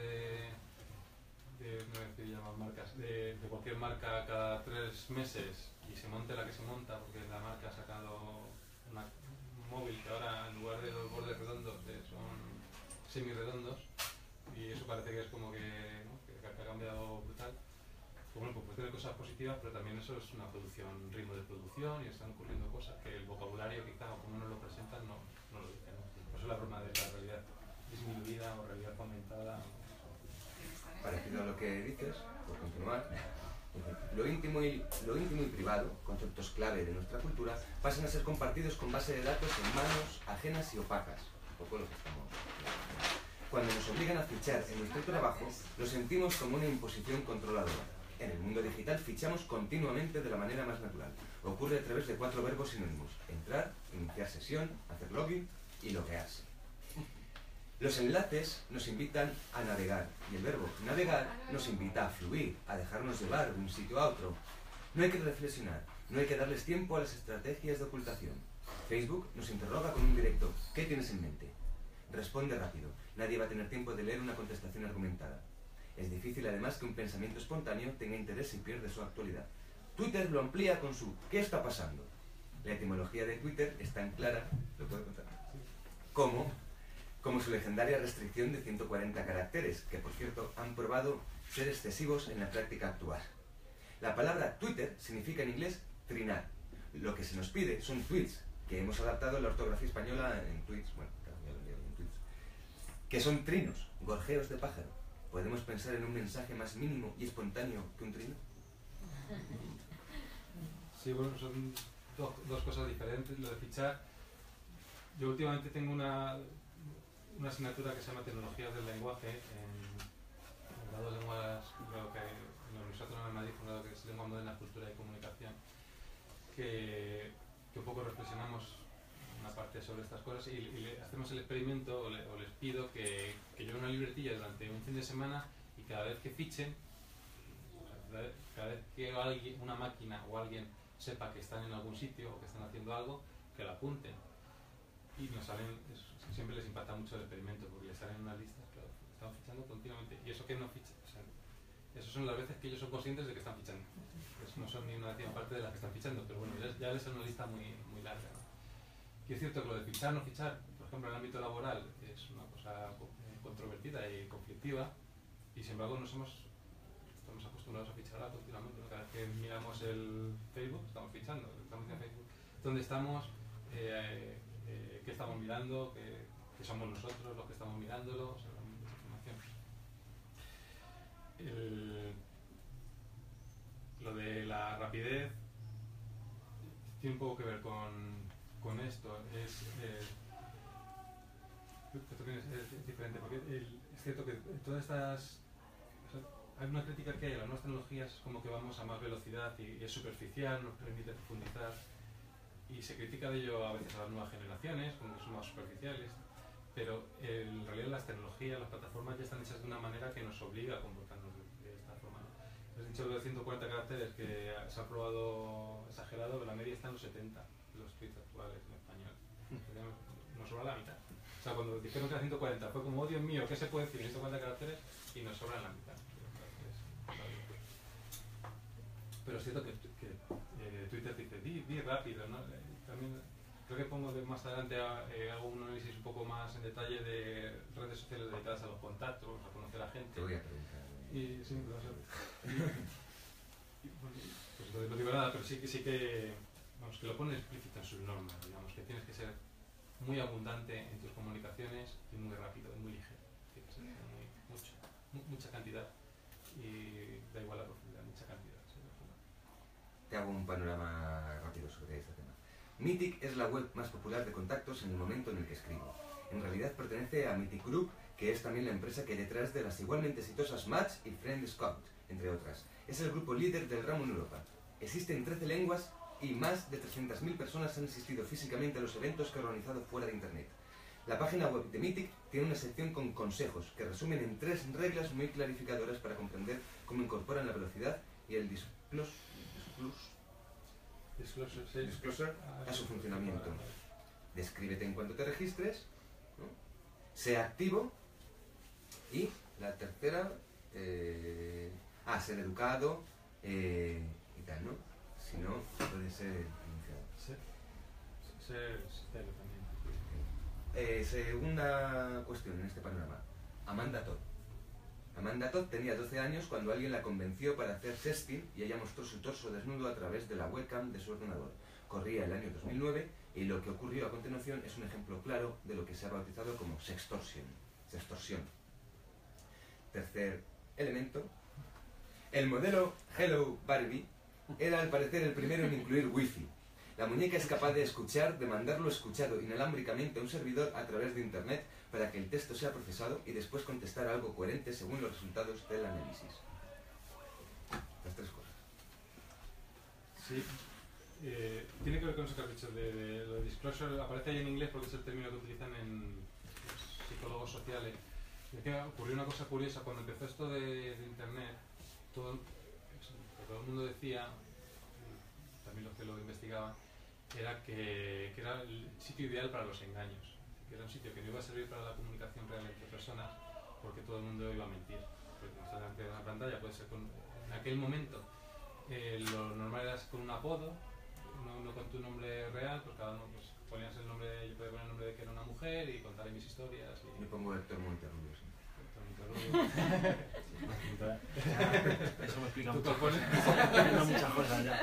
no decir llamar marcas, de cualquier marca cada 3 meses y se monte la que se monta porque la marca ha sacado un móvil que ahora en lugar de los bordes redondos son semi-redondos, y eso parece que es como que, ¿no?, que ha cambiado brutal. Pues bueno, pues tiene cosas positivas, pero también eso es una producción, ritmo de producción, y están ocurriendo cosas que el vocabulario quizá, o como nos lo presentan, no lo dice, ¿no? Por eso la broma de la realidad disminuida o realidad aumentada. Parecido a lo que dices, por continuar, lo íntimo y privado, conceptos clave de nuestra cultura, pasan a ser compartidos con base de datos en manos ajenas y opacas, un poco lo que estamos. Cuando nos obligan a fichar en nuestro trabajo, lo sentimos como una imposición controladora. En el mundo digital fichamos continuamente de la manera más natural. Ocurre a través de 4 verbos sinónimos: entrar, iniciar sesión, hacer login y loguearse. Los enlaces nos invitan a navegar, y el verbo navegar nos invita a fluir, a dejarnos llevar de un sitio a otro. No hay que reflexionar, no hay que darles tiempo a las estrategias de ocultación. Facebook nos interroga con un directo: ¿qué tienes en mente? Responde rápido, nadie va a tener tiempo de leer una contestación argumentada. Es difícil además que un pensamiento espontáneo tenga interés y pierde su actualidad. Twitter lo amplía con su ¿qué está pasando? La etimología de Twitter es tan clara, ¿lo puedo contar? Como su legendaria restricción de 140 caracteres, que por cierto han probado ser excesivos en la práctica actual. La palabra Twitter significa en inglés trinar. Lo que se nos pide son tweets, que hemos adaptado a la ortografía española en tweets, bueno, ya lo en tweets, que son trinos, gorjeos de pájaro. ¿Podemos pensar en un mensaje más mínimo y espontáneo que un trino? Sí, bueno, son dos cosas diferentes. Lo de fichar, yo últimamente tengo una asignatura que se llama Tecnologías del Lenguaje en grado de lenguas, creo que en la Universidad Autónoma de Madrid, un grado que es Lengua Moderna, Cultura y Comunicación, que un poco reflexionamos una parte sobre estas cosas y hacemos el experimento, o les pido que lleven una libretilla durante un fin de semana, y cada vez que fichen, o sea, cada vez que una máquina o alguien sepa que están en algún sitio o que están haciendo algo, que lo apunten. Y nos salen, siempre les impacta mucho el experimento, porque les salen unas listas, claro, están fichando continuamente, y eso que no fichan, o sea, esas son las veces que ellos son conscientes de que están fichando. Pues no son ni una décima parte de las que están fichando, pero bueno, ya les sale una lista muy larga, ¿no? Y es cierto que lo de fichar, no fichar, por ejemplo en el ámbito laboral, es una cosa controvertida y conflictiva, y sin embargo estamos acostumbrados a fichar continuamente, ¿no? Cada vez que miramos el Facebook, estamos fichando, estamos en Facebook, donde estamos, qué estamos mirando, que somos nosotros los que estamos mirándolo, o sea, mucha información. Lo de la rapidez tiene un poco que ver con esto. Esto también es diferente, porque es cierto que todas estas... O sea, hay una crítica que hay a las nuevas tecnologías, como que vamos a más velocidad y es superficial, no nos permite profundizar, y se critica de ello a veces a las nuevas generaciones, como que son más superficiales, pero en realidad las tecnologías, las plataformas ya están hechas de una manera que nos obliga a comportarnos de esta forma, ¿no? Has dicho lo de 140 caracteres, que se ha probado exagerado, pero la media está en los 70, los tweets actuales en español. Nos sobra la mitad. O sea, cuando dijeron que era 140, fue como, oh Dios mío, ¿qué se puede decir en 140 caracteres? Y nos sobran la mitad. Pero es cierto que Twitter dice, di rápido, ¿no? También creo que pongo más adelante hago un análisis un poco más en detalle de redes sociales dedicadas a los contactos, a conocer a gente. Te voy a preguntar. Y sí, pues no digo nada, pero sí que vamos, que lo pone explícito en sus normas, digamos, que tienes que ser muy abundante en tus comunicaciones y muy rápido y muy ligero. Tienes que ser mucha cantidad, y da igual la profundidad, mucha cantidad. Te hago un panorama rápido sobre este tema. Mythic es la web más popular de contactos en el momento en el que escribo. En realidad pertenece a Mythic Group, que es también la empresa que hay detrás de las igualmente exitosas Match y Friend Scout, entre otras. Es el grupo líder del ramo en Europa. Existe en 13 lenguas y más de 300.000 personas han asistido físicamente a los eventos que ha organizado fuera de Internet. La página web de Mythic tiene una sección con consejos que resumen en 3 reglas muy clarificadoras para comprender cómo incorporan la velocidad y el disclosure a su funcionamiento. Descríbete en cuanto te registres, ¿no? Sé activo y la tercera, ser educado y tal, ¿no? Si no, puede ser denunciado. Ser sincero también. Segunda cuestión en este panorama. Amanda Todd. Amanda Todd tenía 12 años cuando alguien la convenció para hacer sexting y ella mostró su torso desnudo a través de la webcam de su ordenador. Corría el año 2009 y lo que ocurrió a continuación es un ejemplo claro de lo que se ha bautizado como sextorsión. Tercer elemento. El modelo Hello Barbie era al parecer el primero en incluir Wi-Fi. La muñeca es capaz de escuchar, de mandar lo escuchado inalámbricamente a un servidor a través de internet para que el texto sea procesado y después contestar algo coherente según los resultados del análisis. Las 3 cosas. Sí. Tiene que ver con eso que has dicho de lo de disclosure. Aparece ahí en inglés porque es el término que utilizan en los psicólogos sociales. Y es que ocurrió una cosa curiosa cuando empezó esto de internet. Todo el mundo decía, también los que lo investigaban, era que era el sitio ideal para los engaños, que era un sitio que no iba a servir para la comunicación real entre personas porque todo el mundo iba a mentir, porque no está delante de una pantalla, puede ser en aquel momento lo normal era con un apodo, no con tu nombre real, pues cada uno pues, ponías el nombre, yo podía poner el nombre de que era una mujer y contarle mis historias. Y... Me pongo Héctor Monterrubio. Eso me explica muchas cosas ya.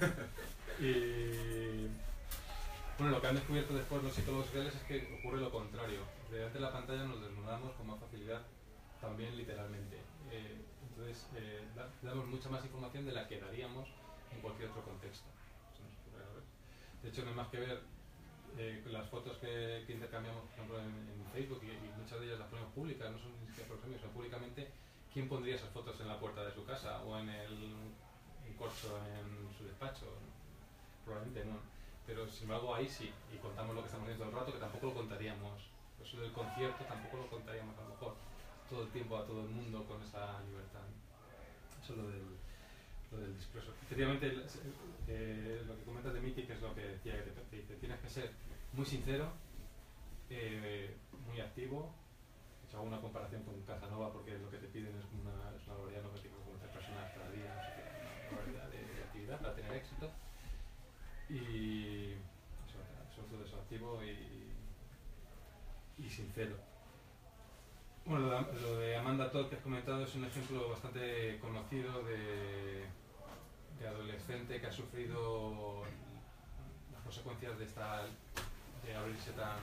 Y bueno, lo que han descubierto después los psicólogos sociales es que ocurre lo contrario. Delante de la pantalla nos desnudamos con más facilidad, también literalmente. Entonces damos mucha más información de la que daríamos en cualquier otro contexto. De hecho, no hay más que ver las fotos que intercambiamos, por ejemplo, en Facebook, y muchas de ellas las ponemos públicas, no son ni siquiera por sino públicamente. ¿Quién pondría esas fotos en la puerta de su casa o en el corcho en su despacho? Probablemente no. Pero sin embargo ahí sí, y contamos lo que estamos haciendo todo el rato, que tampoco lo contaríamos. Eso del concierto tampoco lo contaríamos a lo mejor todo el tiempo a todo el mundo con esa libertad. Eso es lo del discurso. Efectivamente, lo que comentas de Mythic es lo que decía, que te dice, tienes que ser muy sincero, muy activo. He hecho alguna comparación con Casanova porque lo que te piden es una barbaridad, no que tienes que conocer personas cada día, no sé qué, una barbaridad de actividad para tener éxito. Y sobre todo eso, activo y sincero. Bueno, lo de Amanda Todd que has comentado es un ejemplo bastante conocido de adolescente que ha sufrido las consecuencias de abrirse tan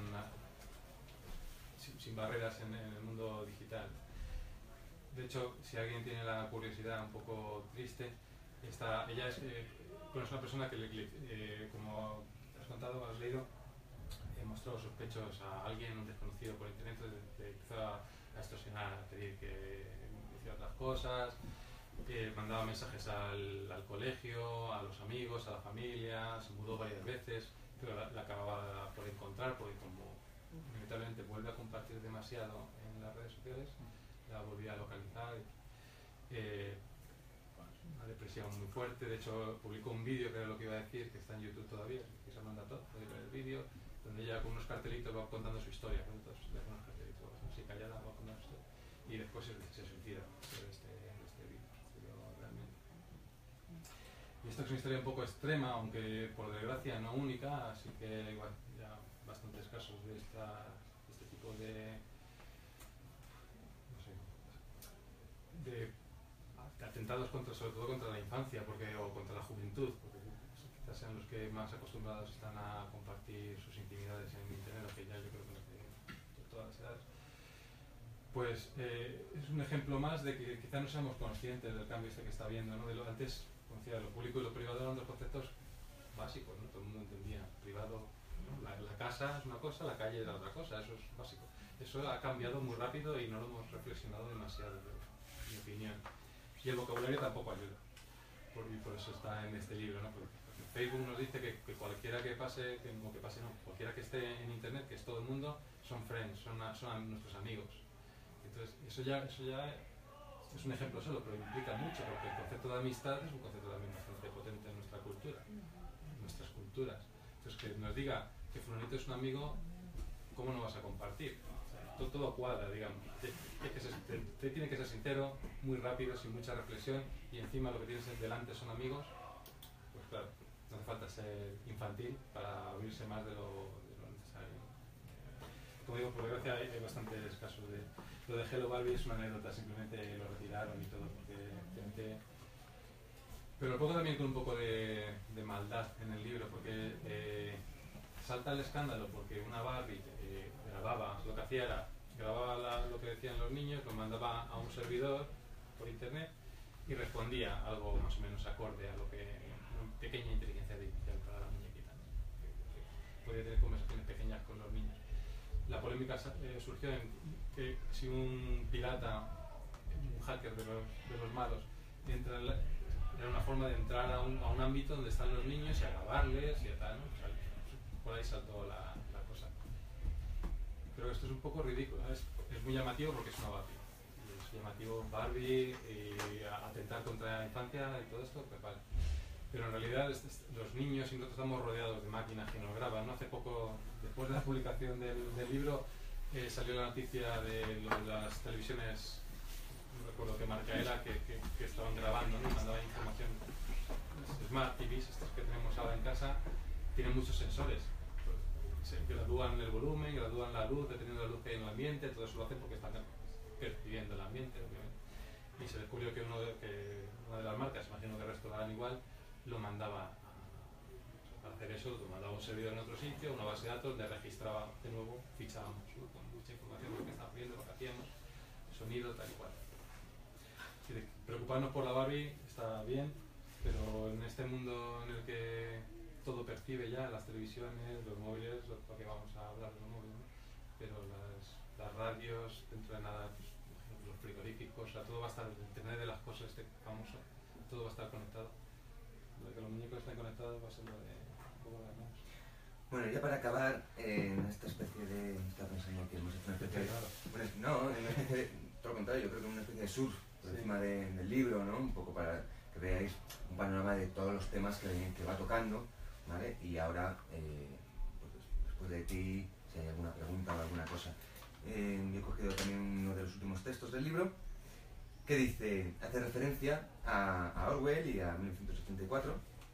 sin barreras en el mundo digital. De hecho, si alguien tiene la curiosidad un poco triste, ella es una persona que, como has contado, has leído, mostró sus pechos a alguien, un desconocido por internet, le empezó a extorsionar, a pedir que hiciera otras cosas, mandaba mensajes al colegio, a los amigos, a la familia, se mudó varias veces, pero la acababa por encontrar porque como inevitablemente vuelve a compartir demasiado en las redes sociales, la volvía a localizar. Una depresión muy fuerte, de hecho publicó un vídeo que era lo que iba a decir, que está en YouTube todavía, que se Amanda Todd, podéis ver el vídeo, donde ella con unos cartelitos va contando su historia, con unos cartelitos así callada, va contando su historia, y después se suicida de este vídeo realmente. Y esta es una historia un poco extrema, aunque por desgracia no única, así que igual ya bastantes casos de este tipo de atentados sobre todo contra la infancia o contra la juventud, porque quizás sean los que más acostumbrados están a compartir sus intimidades en internet, aunque ya yo creo que de todas las edades. Pues es un ejemplo más de que quizás no seamos conscientes del cambio que está habiendo, ¿no? Antes, como decía, lo público y lo privado eran dos conceptos básicos, ¿no? Todo el mundo entendía, privado, ¿no? La casa es una cosa, la calle es otra cosa, eso es básico. Eso ha cambiado muy rápido y no lo hemos reflexionado demasiado, en mi opinión. Y el vocabulario tampoco ayuda, y por eso está en este libro, ¿no? Porque Facebook nos dice que cualquiera que pase, cualquiera que esté en internet, que es todo el mundo, son friends, son nuestros amigos. Entonces, eso ya es un ejemplo solo, pero implica mucho, porque el concepto de amistad es un concepto también bastante potente en nuestra cultura, en nuestras culturas. Entonces, que nos diga que fulanito es un amigo, ¿cómo no vas a compartir? O sea, todo cuadra, digamos. Te tiene que ser sincero, muy rápido, sin mucha reflexión, y encima lo que tienes delante son amigos. Pues claro, no hace falta ser infantil para abrirse más de lo necesario. Como digo, por desgracia hay bastantes casos de... Lo de Hello Barbie es una anécdota, simplemente lo retiraron y todo, porque realmente... Pero lo pongo también con un poco de maldad en el libro, porque salta el escándalo porque una Barbie grababa, lo que hacía era, grababa lo que decían los niños, lo mandaba a un servidor por internet y respondía algo más o menos acorde a lo que una pequeña inteligencia artificial para la muñequita, que podía tener conversaciones pequeñas con los niños. La polémica surgió en que si un pirata, un hacker de los malos, era una forma de entrar a un ámbito donde están los niños y a grabarles y a tal, ¿no? O sea, por ahí saltó la cosa. Pero esto es un poco ridículo, ¿no? Es muy llamativo porque es una Barbie. Es llamativo Barbie y atentar contra la infancia y todo esto, pues vale. Pero en realidad los niños y nosotros estamos rodeados de máquinas que nos graban, ¿no? Hace poco, después de la publicación del libro, salió la noticia de las televisiones, no recuerdo qué marca era, que estaban grabando, ¿no? Mandaban información. Las Smart TVs, estas que tenemos ahora en casa, tienen muchos sensores. Se gradúan el volumen, gradúan la luz, dependiendo de la luz que hay en el ambiente, todo eso lo hacen porque están percibiendo el ambiente, obviamente. Y se descubrió que una de las marcas, imagino que el resto lo harán igual, lo mandaba para hacer eso, lo mandaba a un servidor en otro sitio, una base de datos, donde registraba de nuevo, fichábamos, ¿no? Con mucha información de lo que estábamos viendo, lo que hacíamos, sonido, tal y cual. Preocuparnos por la Barbie está bien, pero en este mundo en el que todo percibe ya, las televisiones, los móviles, lo que vamos a hablar de los móviles, ¿no? Pero las radios, dentro de nada, pues, los frigoríficos, o sea, todo va a estar, el internet de las cosas, este famoso, todo va a estar conectado. Lo de que los muñecos estén conectados va a ser lo de un poco de más. Bueno, ya para acabar, en esta especie de... Estaba pensando que hemos hecho una especie de... Bueno, no, en una especie de... Todo lo contrario, yo creo que una especie de surf por encima del libro, ¿no? Un poco para que veáis un panorama de todos los temas que va tocando, ¿vale? Y ahora, pues después de ti, si hay alguna pregunta o alguna cosa. Yo he cogido también uno de los últimos textos del libro, que dice, hace referencia a Orwell y a 1984,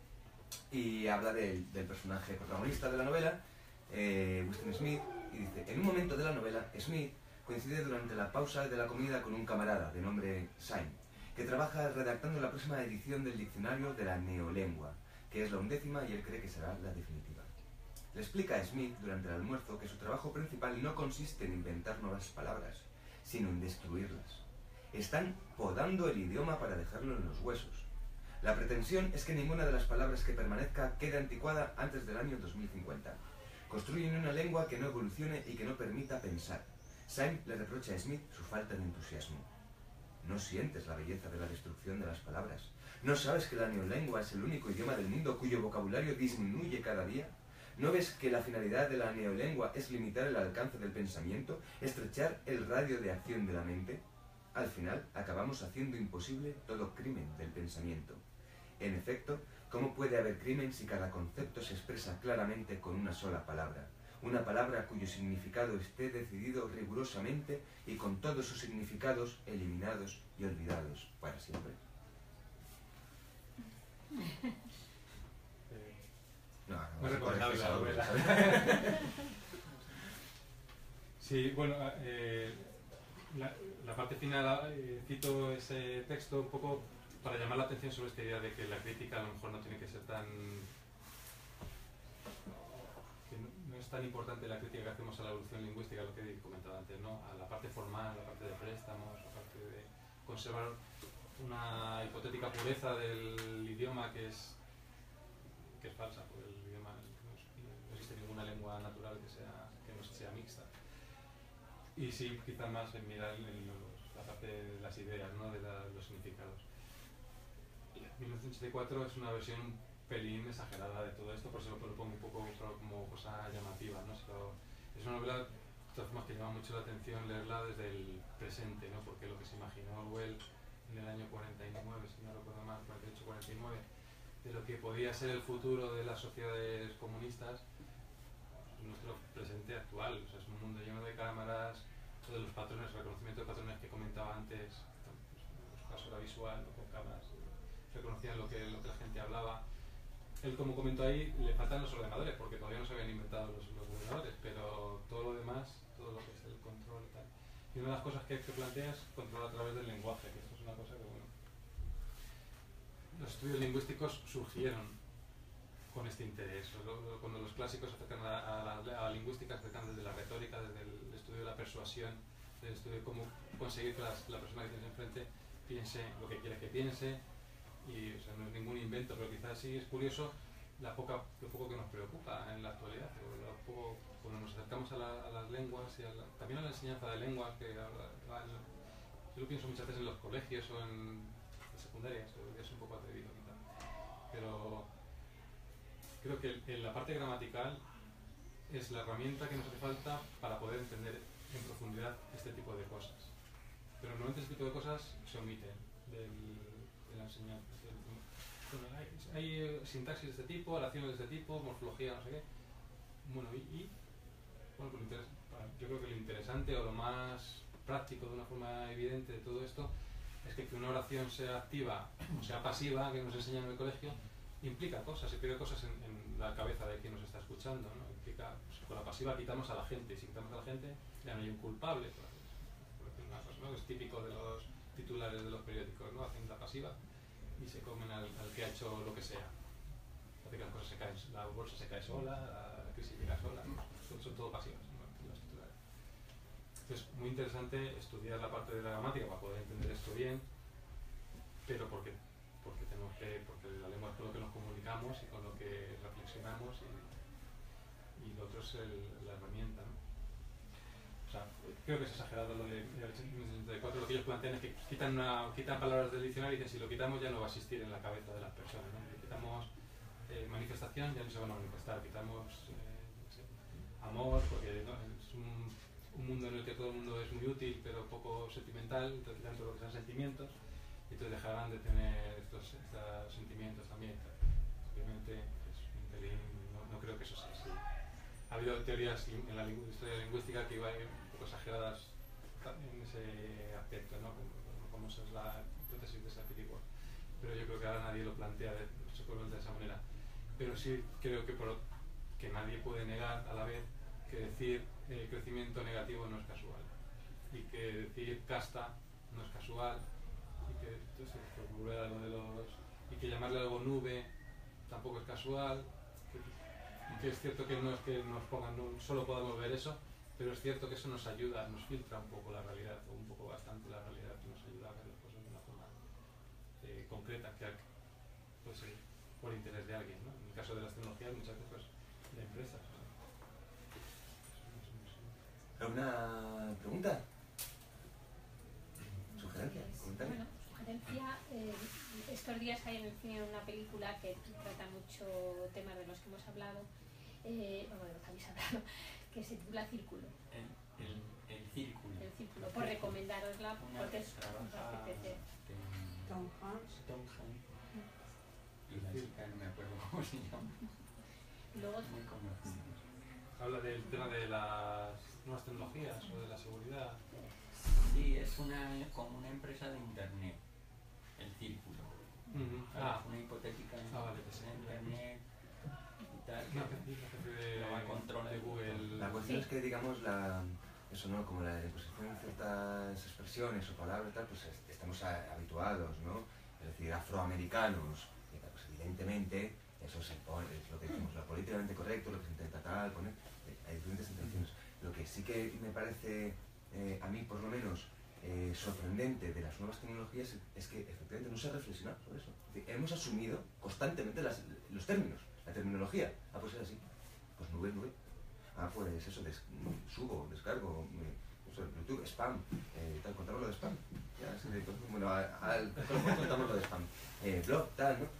y habla del personaje protagonista de la novela, Winston Smith, y dice, en un momento de la novela, Smith coincide durante la pausa de la comida con un camarada de nombre Syme, que trabaja redactando la próxima edición del diccionario de la neolengua, que es la 11ª y él cree que será la definitiva. Le explica a Smith durante el almuerzo que su trabajo principal no consiste en inventar nuevas palabras, sino en destruirlas. Están podando el idioma para dejarlo en los huesos. La pretensión es que ninguna de las palabras que permanezca quede anticuada antes del año 2050. Construyen una lengua que no evolucione y que no permita pensar. Syme le reprocha a Smith su falta de entusiasmo. ¿No sientes la belleza de la destrucción de las palabras? ¿No sabes que la neolengua es el único idioma del mundo cuyo vocabulario disminuye cada día? ¿No ves que la finalidad de la neolengua es limitar el alcance del pensamiento, estrechar el radio de acción de la mente? Al final, acabamos haciendo imposible todo crimen del pensamiento. En efecto, ¿cómo puede haber crimen si cada concepto se expresa claramente con una sola palabra? Una palabra cuyo significado esté decidido rigurosamente y con todos sus significados eliminados y olvidados para siempre. Muy recomendable la novela. Sí, bueno, la parte final, cito ese texto un poco para llamar la atención sobre esta idea de que la crítica a lo mejor no tiene que ser tan... que no es tan importante la crítica que hacemos a la evolución lingüística, lo que he comentado antes, ¿no? A la parte formal, la parte de préstamos, la parte de conservar una hipotética pureza del idioma que es falsa, porque el idioma no existe ninguna lengua natural que no sea mixta. Y sí, quizá más en mirar la parte de las ideas, ¿no? De los significados. 1984 es una versión pelín exagerada de todo esto, por eso lo pongo un poco como cosa llamativa, ¿no? Es una novela, de todas formas, que llama mucho la atención leerla desde el presente, ¿no? Porque lo que se imaginó Orwell en el año 49, si no recuerdo mal, 48-49, de lo que podía ser el futuro de las sociedades comunistas, nuestro presente actual. O sea, es un mundo lleno de cámaras, de los patrones, el reconocimiento de patrones que comentaba antes, pues, en su caso era visual, ¿no? Con cámaras, reconocían lo que la gente hablaba. Él, como comentó ahí, le faltan los ordenadores, porque todavía no se habían inventado los ordenadores, pero todo lo demás, todo lo que es el control y tal. Y una de las cosas que plantea es control a través del lenguaje, que esto es una cosa que, bueno, los estudios lingüísticos surgieron con este interés. Cuando los clásicos se acercan a la lingüística, se acercan desde la retórica, desde el estudio de la persuasión, del estudio de cómo conseguir que la persona que tienes enfrente piense lo que quiere que piense. Y, o sea, no es ningún invento, pero quizás sí es curioso lo poco que nos preocupa en la actualidad. Cuando nos acercamos a las lenguas y también a la enseñanza de lenguas, que yo lo pienso muchas veces en los colegios o en secundarias, es un poco atrevido quizás, pero creo que en la parte gramatical es la herramienta que nos hace falta para poder entender en profundidad este tipo de cosas. Pero normalmente este tipo de cosas se omiten de la enseñanza. Bueno, hay sintaxis de este tipo, oraciones de este tipo, morfología, no sé qué. Bueno, bueno, pues yo creo que lo interesante o lo más práctico de una forma evidente de todo esto es que una oración sea activa o sea pasiva, que nos enseñan en el colegio, implica cosas, implica cosas en la cabeza de quien nos está escuchando, ¿no? Implica, pues, con la pasiva quitamos a la gente, y si quitamos a la gente ya no hay un culpable, por decir una cosa, ¿no? Es típico de los titulares de los periódicos, ¿no? Hacen la pasiva y se comen al que ha hecho lo que sea. Hace que las cosas se caen, la bolsa se cae sola, la crisis llega sola, son todo pasivas, ¿no? Los titulares. Entonces, muy interesante estudiar la parte de la gramática para poder entender esto bien, pero porque la lengua es con lo que nos comunicamos y con lo que reflexionamos, y lo otro es la herramienta, ¿no? O sea, creo que es exagerado lo de 1964. Lo que ellos plantean es que quitan palabras del diccionario y dicen, si lo quitamos ya no va a existir en la cabeza de las personas, ¿no? Si quitamos manifestación, ya no se van a manifestar. Quitamos no sé, amor, porque ¿no? Es un mundo en el que todo el mundo es muy útil pero poco sentimental, entonces quitan todo lo que sean sentimientos y entonces dejarán de tener estos sentimientos también. Obviamente es un pelín, no creo que eso sea así. Ha habido teorías en la historia lingüística que iban un poco exageradas en ese aspecto, ¿no? Como es la hipótesis de Sapir-Whorf. Pero yo creo que ahora nadie lo plantea de esa manera. Pero sí creo que nadie puede negar a la vez que decir crecimiento negativo no es casual. Y que decir casta no es casual. Y que, entonces, y que llamarle algo nube tampoco es casual. Que es cierto que no es que nos pongan, no solo podamos ver eso, pero es cierto que eso nos ayuda, nos filtra un poco la realidad, o un poco bastante la realidad, que nos ayuda a ver las cosas de una forma concreta, que puede ser por interés de alguien, ¿no? En el caso de las tecnologías, muchas veces pues, de empresas. ¿Alguna pregunta? ¿Sugerencia? ¿Comentario? Bueno, sugerencia. Estos días hay en el cine una película que trata mucho temas de los que hemos hablado, de los que habéis hablado, que se titula Círculo. El Círculo. El Círculo, por recomendarosla, porque es un apetece. Tom Hanks. Y la chica no me acuerdo cómo se llama. Luego, Muy conocida. Habla del tema de las nuevas tecnologías o de la seguridad. Sí, es como una empresa de internet, el Círculo. Una hipotética empresa de internet y tal. Una especie de control de Google. La cuestión es que, digamos, eso no, como la imposición de ciertas expresiones o palabras y tal, pues estamos habituados, ¿no? Es decir, afroamericanos, y, pues evidentemente eso se pone, es lo que decimos, lo políticamente correcto, lo que se intenta tal, poner, hay diferentes intenciones. Lo que sí que me parece, a mí por lo menos, sorprendente de las nuevas tecnologías es que efectivamente no se ha reflexionado sobre eso. Es decir, hemos asumido constantemente los términos, la terminología. Ah, pues es así. Pues nube. Ah, pues eso, subo, descargo, YouTube, spam, tal, contamos lo de spam. Ya, bueno, contamos lo de spam. Blog, tal, ¿no?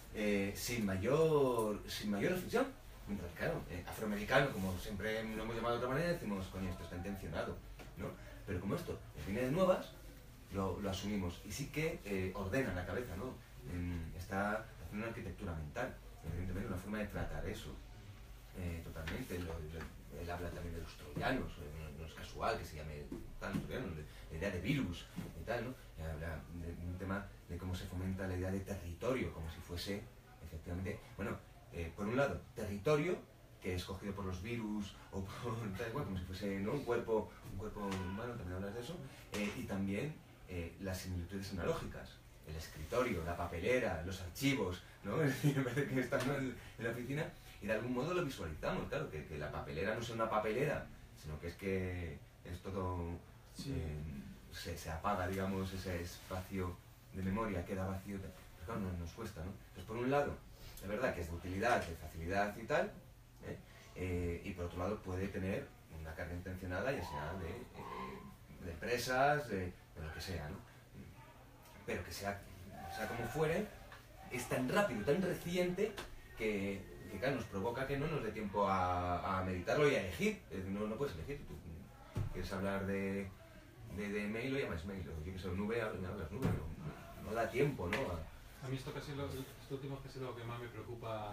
sin mayor reflexión. Mientras, claro, afroamericano, como siempre lo hemos llamado de otra manera, decimos, coño, esto está intencionado, ¿no? Pero como esto viene de nuevas, lo asumimos y sí que ordena la cabeza, ¿no? Está haciendo una arquitectura mental, evidentemente una forma de tratar eso, totalmente. Él habla también de los troyanos, no es casual que se llame tal troyano, la idea de virus y tal, ¿no? Y habla de un tema de cómo se fomenta la idea de territorio, como si fuese, efectivamente, bueno, por un lado, territorio, que es cogido por los virus, o por tal cual, como si fuese, ¿no? un cuerpo humano, también hablas de eso, y también las similitudes analógicas, el escritorio, la papelera, los archivos, ¿no? Es decir, en vez de que están en la oficina, y de algún modo lo visualizamos, claro, que la papelera no sea una papelera, sino que es todo, sí. Se apaga, digamos, ese espacio de memoria, queda vacío, pero claro, nos cuesta, ¿no? Entonces, por un lado, es verdad que es de utilidad, de facilidad y tal, y por otro lado puede tener una carga intencionada, ya sea de empresas, de lo que sea, ¿no? Pero que sea como fuere, es tan rápido, tan reciente, que claro, nos provoca que no nos dé tiempo a meditarlo y a elegir. No puedes elegir. Tú quieres hablar de mail, lo llamas mail, o quieres hablar nube, hablas nube, no da tiempo, ¿no? A mí esto último es casi lo que más me preocupa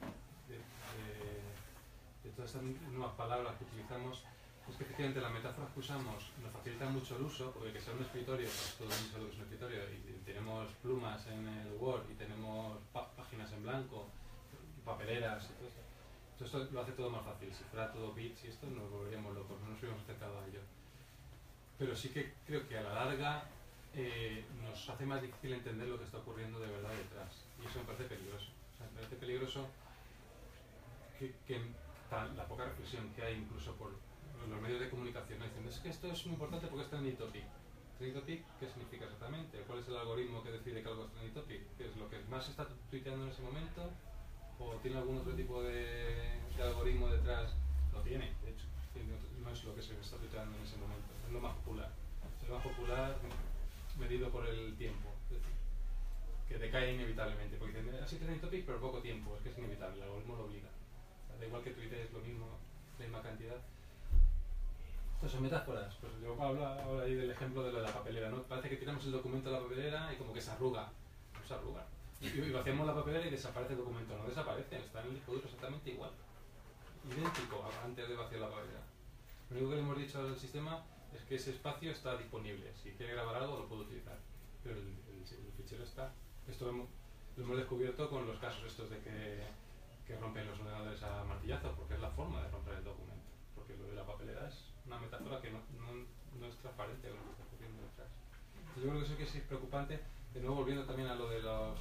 de todas estas nuevas palabras que utilizamos, es que efectivamente las metáforas que usamos nos facilitan mucho el uso, porque que sea un escritorio, pues todo el mundo sabe lo que es un escritorio, y tenemos plumas en el Word, y tenemos páginas en blanco, papeleras y todo eso. Entonces esto lo hace todo más fácil. Si fuera todo bits y esto, nos volveríamos locos, no nos hubiéramos acercado a ello. Pero sí que creo que a la larga nos hace más difícil entender lo que está ocurriendo de verdad detrás. Y eso me parece peligroso. O sea, me parece peligroso que la poca reflexión que hay incluso por los medios de comunicación, ¿no? Diciendo, es que esto es muy importante porque es trending topic. ¿Trending topic qué significa exactamente? ¿Cuál es el algoritmo que decide que algo es trending topic? ¿Qué es lo que más se está tuiteando en ese momento? ¿O tiene algún otro tipo de algoritmo detrás? Lo tiene, de hecho. No es lo que se está tuiteando en ese momento. Es lo más popular. Es lo más popular medido por el tiempo. Es decir, que decae inevitablemente. Porque dicen, así trending topic, pero poco tiempo. Es que es inevitable. El algoritmo lo obliga. Da igual que Twitter es lo mismo, la misma cantidad. Estas son metáforas. Pues yo hablo ahí del ejemplo de lo de la papelera, ¿no? Parece que tiramos el documento a la papelera y como que se arruga. No se arruga. Y vaciamos la papelera y desaparece el documento. No desaparece, está en el disco duro exactamente igual. Idéntico antes de vaciar la papelera. Lo único que le hemos dicho al sistema es que ese espacio está disponible. Si quiere grabar algo lo puede utilizar. Pero el fichero está. Esto lo hemos descubierto con los casos estos de que rompen los ordenadores a martillazos, porque es la forma de romper el documento. Porque lo de la papelera es una metáfora que no es transparente con lo que está ocurriendo detrás. Entonces yo creo que eso que sí es preocupante, de nuevo volviendo también a lo de los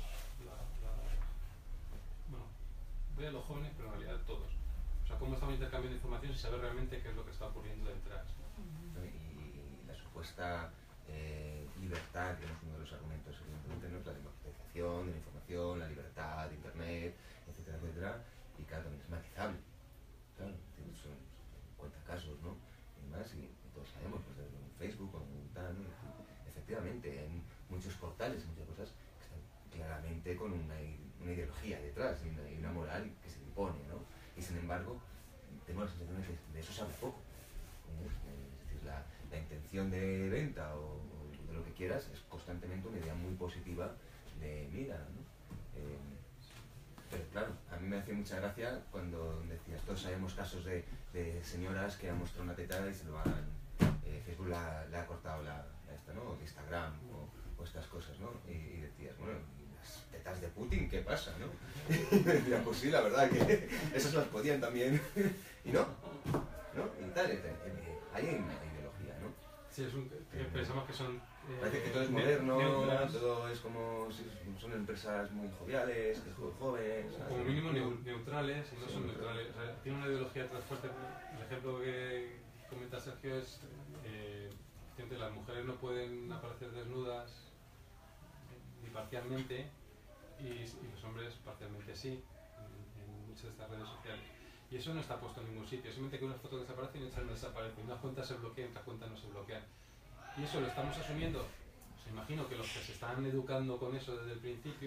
bueno, voy a los jóvenes, pero en realidad todos. O sea, cómo estamos intercambiando información sin saber realmente qué es lo que está ocurriendo detrás. Y la supuesta libertad, que es uno de los argumentos, evidentemente, ¿no? La democratización de la información, la libertad de Internet, etcétera, etcétera, y claro, también es matizable. Claro, son 50 casos, ¿no? Y más, y todos sabemos, pues en Facebook o en tal, ¿no? Efectivamente, en muchos portales, muchas cosas que están claramente con una ideología detrás y una moral que se impone, ¿no? Y sin embargo, tengo la sensación de que de eso se habla poco. Es decir, la intención de venta o de lo que quieras es constantemente una idea muy positiva de mira, ¿no? Pero claro, a mí me hacía mucha gracia cuando decías, todos sabemos casos de señoras que han mostrado una teta y se lo han... Facebook le ha cortado esta, ¿no? O de Instagram o estas cosas, ¿no? Y decías, bueno, ¿y las tetas de Putin qué pasa, no? Y decía, pues sí, la verdad que esas las podían también. Y no, y tal, hay una ideología, ¿no? Sí, pensamos que son... parece que todo es moderno, todo es como... son empresas muy joviales, que son jóvenes... Como mínimo neutrales, y no son neutrales. O sea, tiene una ideología tan fuerte. El ejemplo que comenta Sergio es... las mujeres no pueden aparecer desnudas ni parcialmente, y los hombres parcialmente sí, en muchas de estas redes sociales. Y eso no está puesto en ningún sitio, simplemente que unas fotos desaparecen y otras no desaparecen. Unas cuentas se bloquean, otras cuentas no se bloquean. Y eso lo estamos asumiendo. Pues imagino que los que se están educando con eso desde el principio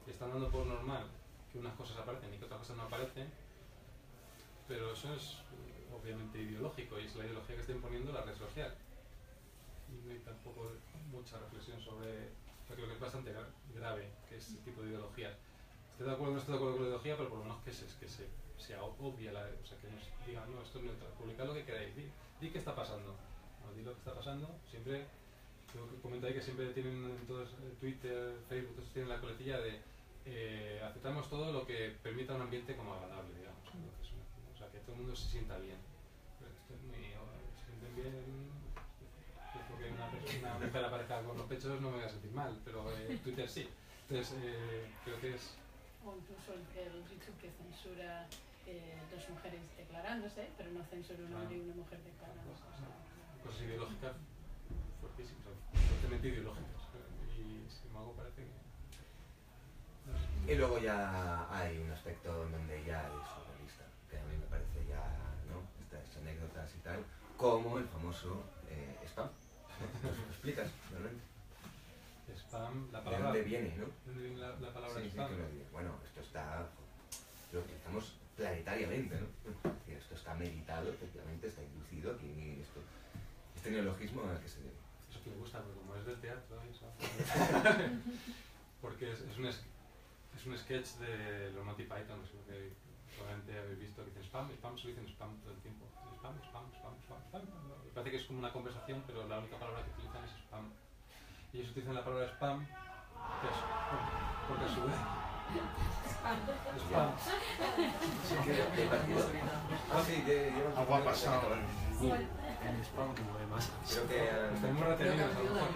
están dando por normal que unas cosas aparecen y que otras cosas no aparecen, pero eso es obviamente ideológico y es la ideología que está imponiendo la red social. Y no hay tampoco mucha reflexión sobre, creo que es bastante grave que es este tipo de ideología. Estoy de acuerdo o no estoy de acuerdo con la ideología, pero por lo menos que se obvia, o sea, que nos digan, no, esto es neutral, publicad lo que queráis, di qué está pasando. No, di lo que está pasando, siempre, creo que comento ahí que siempre tienen en todos Twitter, Facebook, todos tienen la coletilla de aceptamos todo lo que permita un ambiente como agradable, digamos. Entonces, o sea, que todo el mundo se sienta bien. Pero esto es muy, se sienten bien, porque una mujer aparezca con los pechos no me voy a sentir mal, pero Twitter sí. Entonces, creo que es... O incluso el YouTube que censura dos mujeres declarándose, pero no censura un hombre y una mujer declarándose. O sea, cosas ideológicas fuertísimas, fuertemente ideológicas. Y sin embargo parece que... No sé. Y luego ya hay un aspecto en donde ya es surrealista, que a mí me parece ya, ¿no? Estas anécdotas y tal, como el famoso spam. ¿Nos lo explicas, realmente? Spam, la palabra... ¿De dónde viene, no? ¿De dónde viene la palabra sí, spam? Sí, bueno, esto está... Lo utilizamos planetariamente, ¿no? Esto está meditado, efectivamente, está inducido aquí, este neologismo al que se debe. Eso que me gusta, porque como es del teatro, eso... porque es un sketch de los Monty Python, que probablemente habéis visto, que dicen spam, se dicen spam todo el tiempo. Spam. Me parece que es como una conversación, pero la única palabra que utilizan es spam. Y ellos utilizan la palabra spam, que es, porque a su vez... Spam. Sí, ¿qué partido? Ah, sí, llevan... Agua pasada. Sí. El spam que mueve más. Creo que estamos retenidos a lo mejor.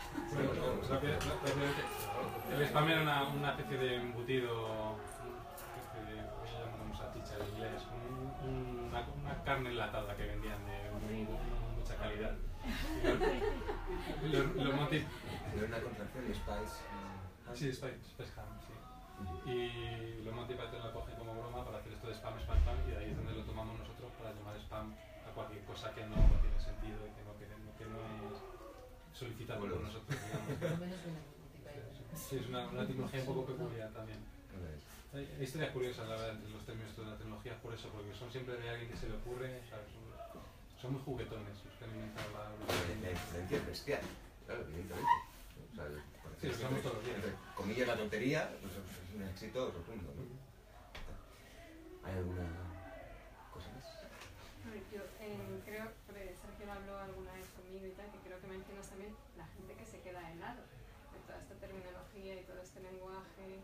El spam era una especie de embutido, ¿cómo llamamos salchicha en inglés? Una carne enlatada que vendían de mucha calidad. Los Monty... Era una contracción de Spice. Sí, Spice Ham, sí. Y los Monty Python lo cogen como broma para hacer esto de spam, y de ahí es donde lo tomamos nosotros para llamar spam a cualquier cosa que no tiene sentido y que no es solicitado por nosotros, digamos. Sí, es una tecnología un poco peculiar también. Hay historias curiosas, la verdad, entre los términos de la tecnología, por eso, porque son siempre de alguien que se le ocurre, ¿sabes? Son muy juguetones los que han inventado la influencia es bestial, claro, evidentemente. O sea, sí, lo usamos todos los días. Entre comillas, la tontería, pues es un éxito rotundo, ¿no? ¿Hay alguna cosa más? Yo creo, porque Sergio habló alguna vez conmigo y tal, que creo que mencionas también la gente que se queda helado de toda esta terminología y todo este lenguaje,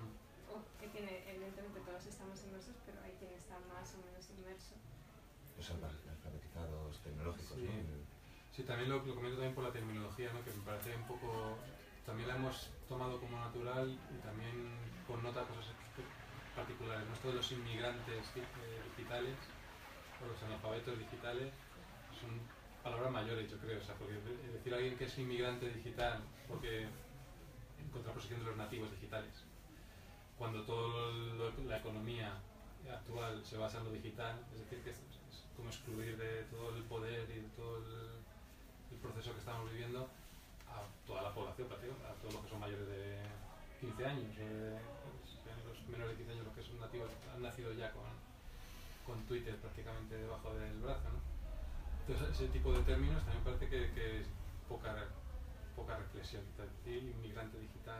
que tiene, evidentemente todos estamos inmersos, pero hay quien está más o menos inmerso. Los alfabetizados tecnológicos, sí. ¿no? Sí, también lo comento también por la terminología, ¿no? Que me parece un poco... También la hemos tomado como natural y también connota cosas particulares, ¿no? Esto de los inmigrantes digitales o los analfabetos digitales son palabras mayores, yo creo. O sea, porque decir a alguien que es inmigrante digital, porque en contraposición de los nativos digitales, cuando toda la economía actual se basa en lo digital, es decir, que es como excluir de todo el poder y de todo el proceso que estamos viviendo a toda la población, a todos los que son mayores de 15 años, los menores de 15 años, los que son nativos, han nacido ya con Twitter prácticamente debajo del brazo, ¿no? Entonces ese tipo de términos también parece que es poca reflexión, decir inmigrante digital,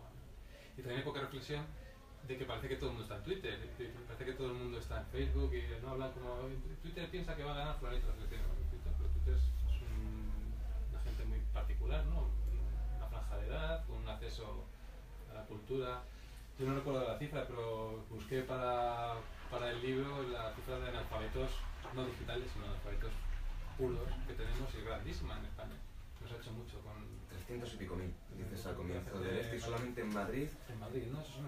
y también hay poca reflexión de que parece que todo el mundo está en Twitter, parece que todo el mundo está en Facebook y no hablan como Twitter piensa que va a ganar fulanito las elecciones, pero Twitter es una gente muy particular, ¿no? Una franja de edad, con un acceso a la cultura. Yo no recuerdo la cifra, pero busqué para el libro la cifra de analfabetos no digitales, sino analfabetos puros que tenemos y es grandísima en España. Nos ha hecho mucho con 300 y pico mil, dices al comienzo del este, y solamente en Madrid. En Madrid, ¿no? Eso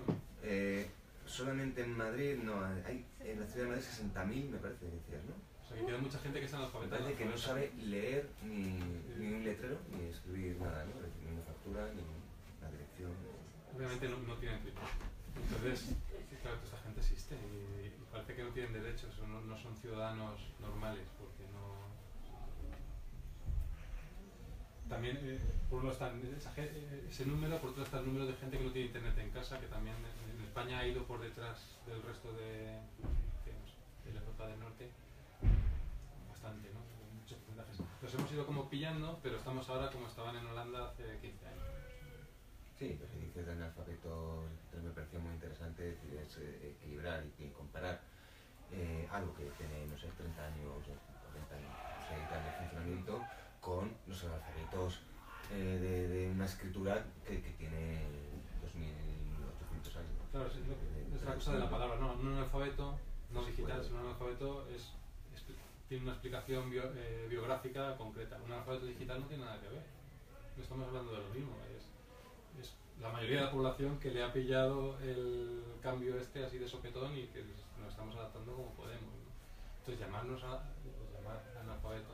Solamente en Madrid, no, hay en la ciudad de Madrid 60.000, me parece, decías, ¿no? O sea, que queda mucha gente que está Me analfabeta. parece que no sabe leer ni un letrero, ni escribir nada, ¿no? Ni una factura, ni la dirección. Obviamente no tienen Twitter. Entonces, claro, esta gente existe y parece que no tienen derechos o no son ciudadanos normales porque no... también, por un lado está ese número, por otro lado está el número de gente que no tiene internet en casa, que también en España ha ido por detrás del resto de la Europa del Norte bastante, ¿no? Muchos porcentajes. Los hemos ido como pillando, pero estamos ahora como estaban en Holanda hace 15 años. Sí, lo que dices del analfabeto me pareció muy interesante, es equilibrar y comparar algo que tiene, no sé, 30 años, 40 años, 60 años de funcionamiento, con los analfabetos de una escritura que tiene 2800 años. Claro, es la cosa de la palabra, ¿no? Un analfabeto, no digital, sino un analfabeto tiene una explicación biográfica concreta. Un analfabeto digital no tiene nada que ver. No estamos hablando de lo mismo. Es la mayoría de la población que le ha pillado el cambio así de sopetón y que nos estamos adaptando como podemos, ¿no? Entonces llamar analfabeto.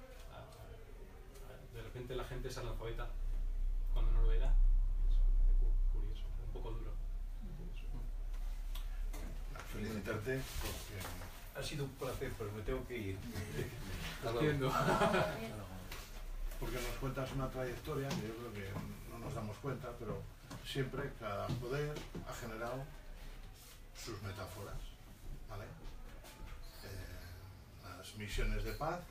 De repente la gente es analfabeta cuando no lo era. Es curioso, un poco duro. Felicitarte porque ha sido un placer, pero me tengo que ir. Entiendo. Porque nos cuentas una trayectoria que yo creo que no nos damos cuenta, pero siempre cada poder ha generado sus metáforas, ¿vale? Las misiones de paz,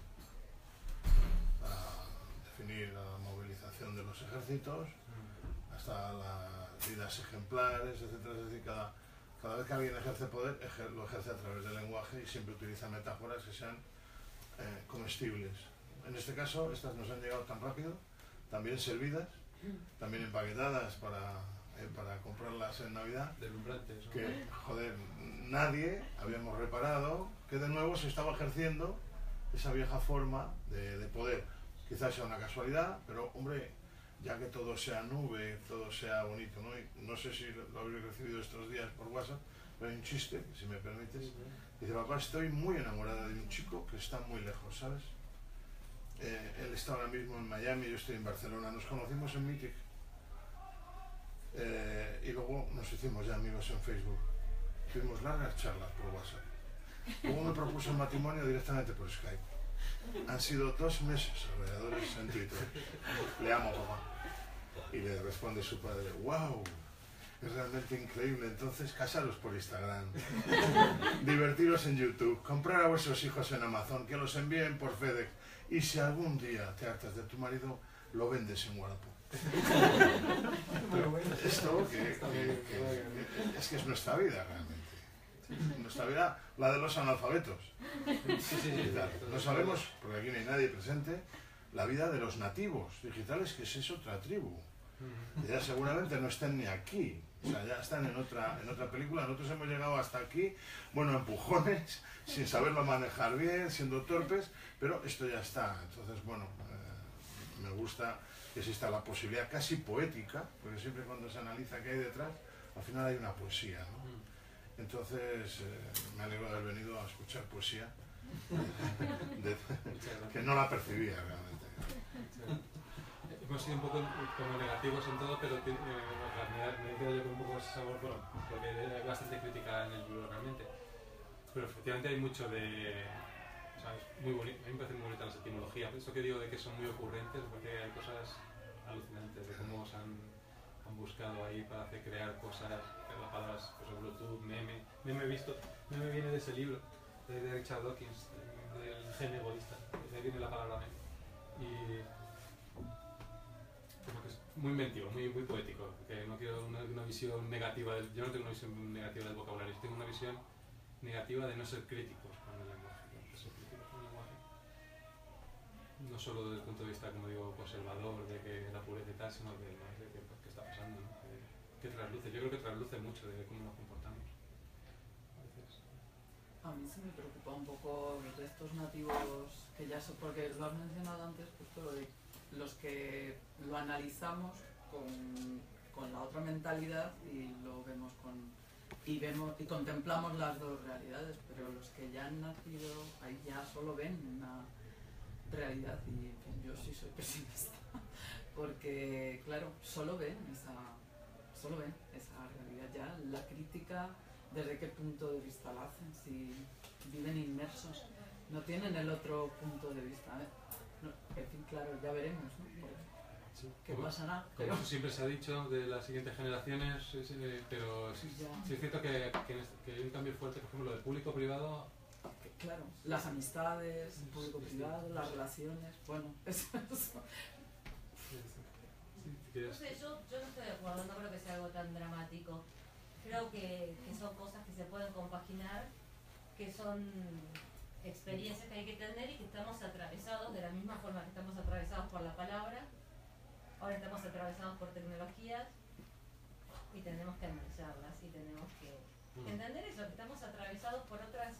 para definir la movilización de los ejércitos, hasta las vidas ejemplares, etcétera. Es decir, cada vez que alguien ejerce poder, lo ejerce a través del lenguaje y siempre utiliza metáforas que sean comestibles. En este caso, estas nos han llegado tan rápido, también servidas, también empaquetadas para comprarlas en Navidad, que, joder, nadie habíamos reparado que de nuevo se estaba ejerciendo esa vieja forma de poder. Quizás sea una casualidad, pero, hombre, ya que todo sea nube, todo sea bonito, ¿no? Y no sé si lo habréis recibido estos días por WhatsApp, pero hay un chiste, si me permites. Dice, papá, estoy muy enamorada de un chico que está muy lejos, ¿sabes? Él está ahora mismo en Miami, yo estoy en Barcelona. Nos conocimos en Mythic y luego nos hicimos ya amigos en Facebook. Tuvimos largas charlas por WhatsApp. Luego me propuso el matrimonio directamente por Skype. Han sido 2 meses alrededores en Twitter. Le amo, papá. Y le responde su padre, wow, es realmente increíble. Entonces, casaros por Instagram, divertiros en YouTube, comprar a vuestros hijos en Amazon, que los envíen por FedEx. Y si algún día te hartas de tu marido, lo vendes en Wallapop. Esto es que es nuestra vida realmente. Nuestra vida, la de los analfabetos. No sabemos, porque aquí no hay nadie presente, la vida de los nativos digitales, que es otra tribu. Que ya seguramente no están ni aquí. O sea, ya están en otra película. Nosotros hemos llegado hasta aquí, bueno, empujones, sin saberlo manejar bien, siendo torpes, pero esto ya está. Entonces, bueno, me gusta que exista la posibilidad casi poética, porque siempre cuando se analiza qué hay detrás, al final hay una poesía, ¿no? Entonces, me alegro de haber venido a escuchar poesía, que no la percibía realmente. Hemos sido un poco como negativos en todo, pero me he quedado yo con un poco ese sabor, bueno, porque hay bastante crítica en el libro realmente. Pero efectivamente hay mucho de... ¿Sabes? Muy bonito, a mí me parece muy bonita la etimología. Esto que digo de que son muy ocurrentes, porque hay cosas alucinantes de cómo se han buscado ahí para hacer crear cosas, las palabras, pues Bluetooth, meme. Meme viene de ese libro, de Richard Dawkins, del gen egoísta. De ahí viene la palabra meme. Y como que es muy inventivo, muy poético, que no quiero una visión negativa, yo no tengo una visión negativa del vocabulario, tengo una visión negativa de no ser críticos con el lenguaje, no solo desde el punto de vista, como digo, conservador, de que la pureza y tal, sino de qué está pasando, ¿no? Que trasluce, yo creo que trasluce mucho de cómo nos comportamos. A mí sí me preocupa un poco de estos nativos que ya son, porque lo has mencionado antes, justo de los que lo analizamos con la otra mentalidad y lo vemos y contemplamos las dos realidades, pero los que ya han nacido ahí ya solo ven una realidad y en fin, yo sí soy pesimista porque claro, solo ven esa realidad. Ya la crítica, desde qué punto de vista la hacen, si viven inmersos, no tienen el otro punto de vista, No, en fin, claro, ya veremos, ¿no? Sí. ¿Qué pasará? Como eso siempre se ha dicho de las siguientes generaciones, pero sí es cierto que hay un cambio fuerte, por ejemplo, lo de público-privado. Claro, las amistades, el público-privado, las relaciones, bueno, eso. No sé, yo no estoy de acuerdo, no creo que sea algo tan dramático. Creo que son cosas que se pueden compaginar, que son experiencias que hay que tener y que estamos atravesados de la misma forma que estamos atravesados por la palabra. Ahora estamos atravesados por tecnologías y tenemos que analizarlas y tenemos que entender eso, que estamos atravesados por otras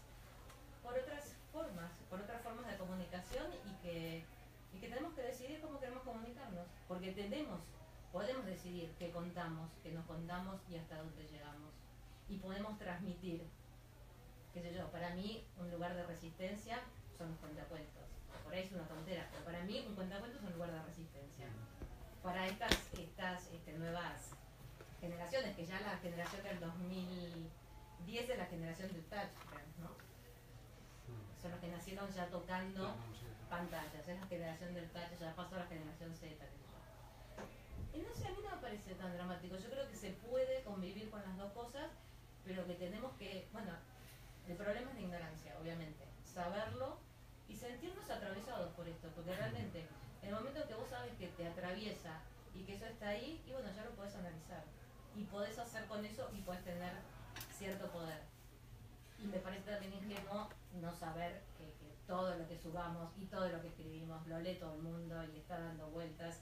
formas de comunicación y que tenemos que decidir cómo queremos comunicarnos, porque podemos decidir qué contamos, qué nos contamos y hasta dónde llegamos, y podemos transmitir, qué sé yo, para mí un lugar de resistencia son los cuentacuentos, por ahí es una tontera, pero para mí un cuentacuentos es un lugar de resistencia. Para estas nuevas generaciones, que ya la generación del 2010 es la generación del touch, ¿no? Son los que nacieron ya tocando pantallas, es la generación del touch, ya pasó a la generación Z. Y no sé, a mí no me parece tan dramático, yo creo que se puede convivir con las dos cosas, pero que tenemos que, bueno, el problema es la ignorancia, obviamente, saberlo y sentirnos atravesados por esto, porque realmente en el momento en que vos sabes que te atraviesa y que eso está ahí, y bueno, ya lo podés analizar. Y podés hacer con eso y podés tener cierto poder. Y me parece también ingenuo no saber que todo lo que subamos y todo lo que escribimos lo lee todo el mundo y está dando vueltas.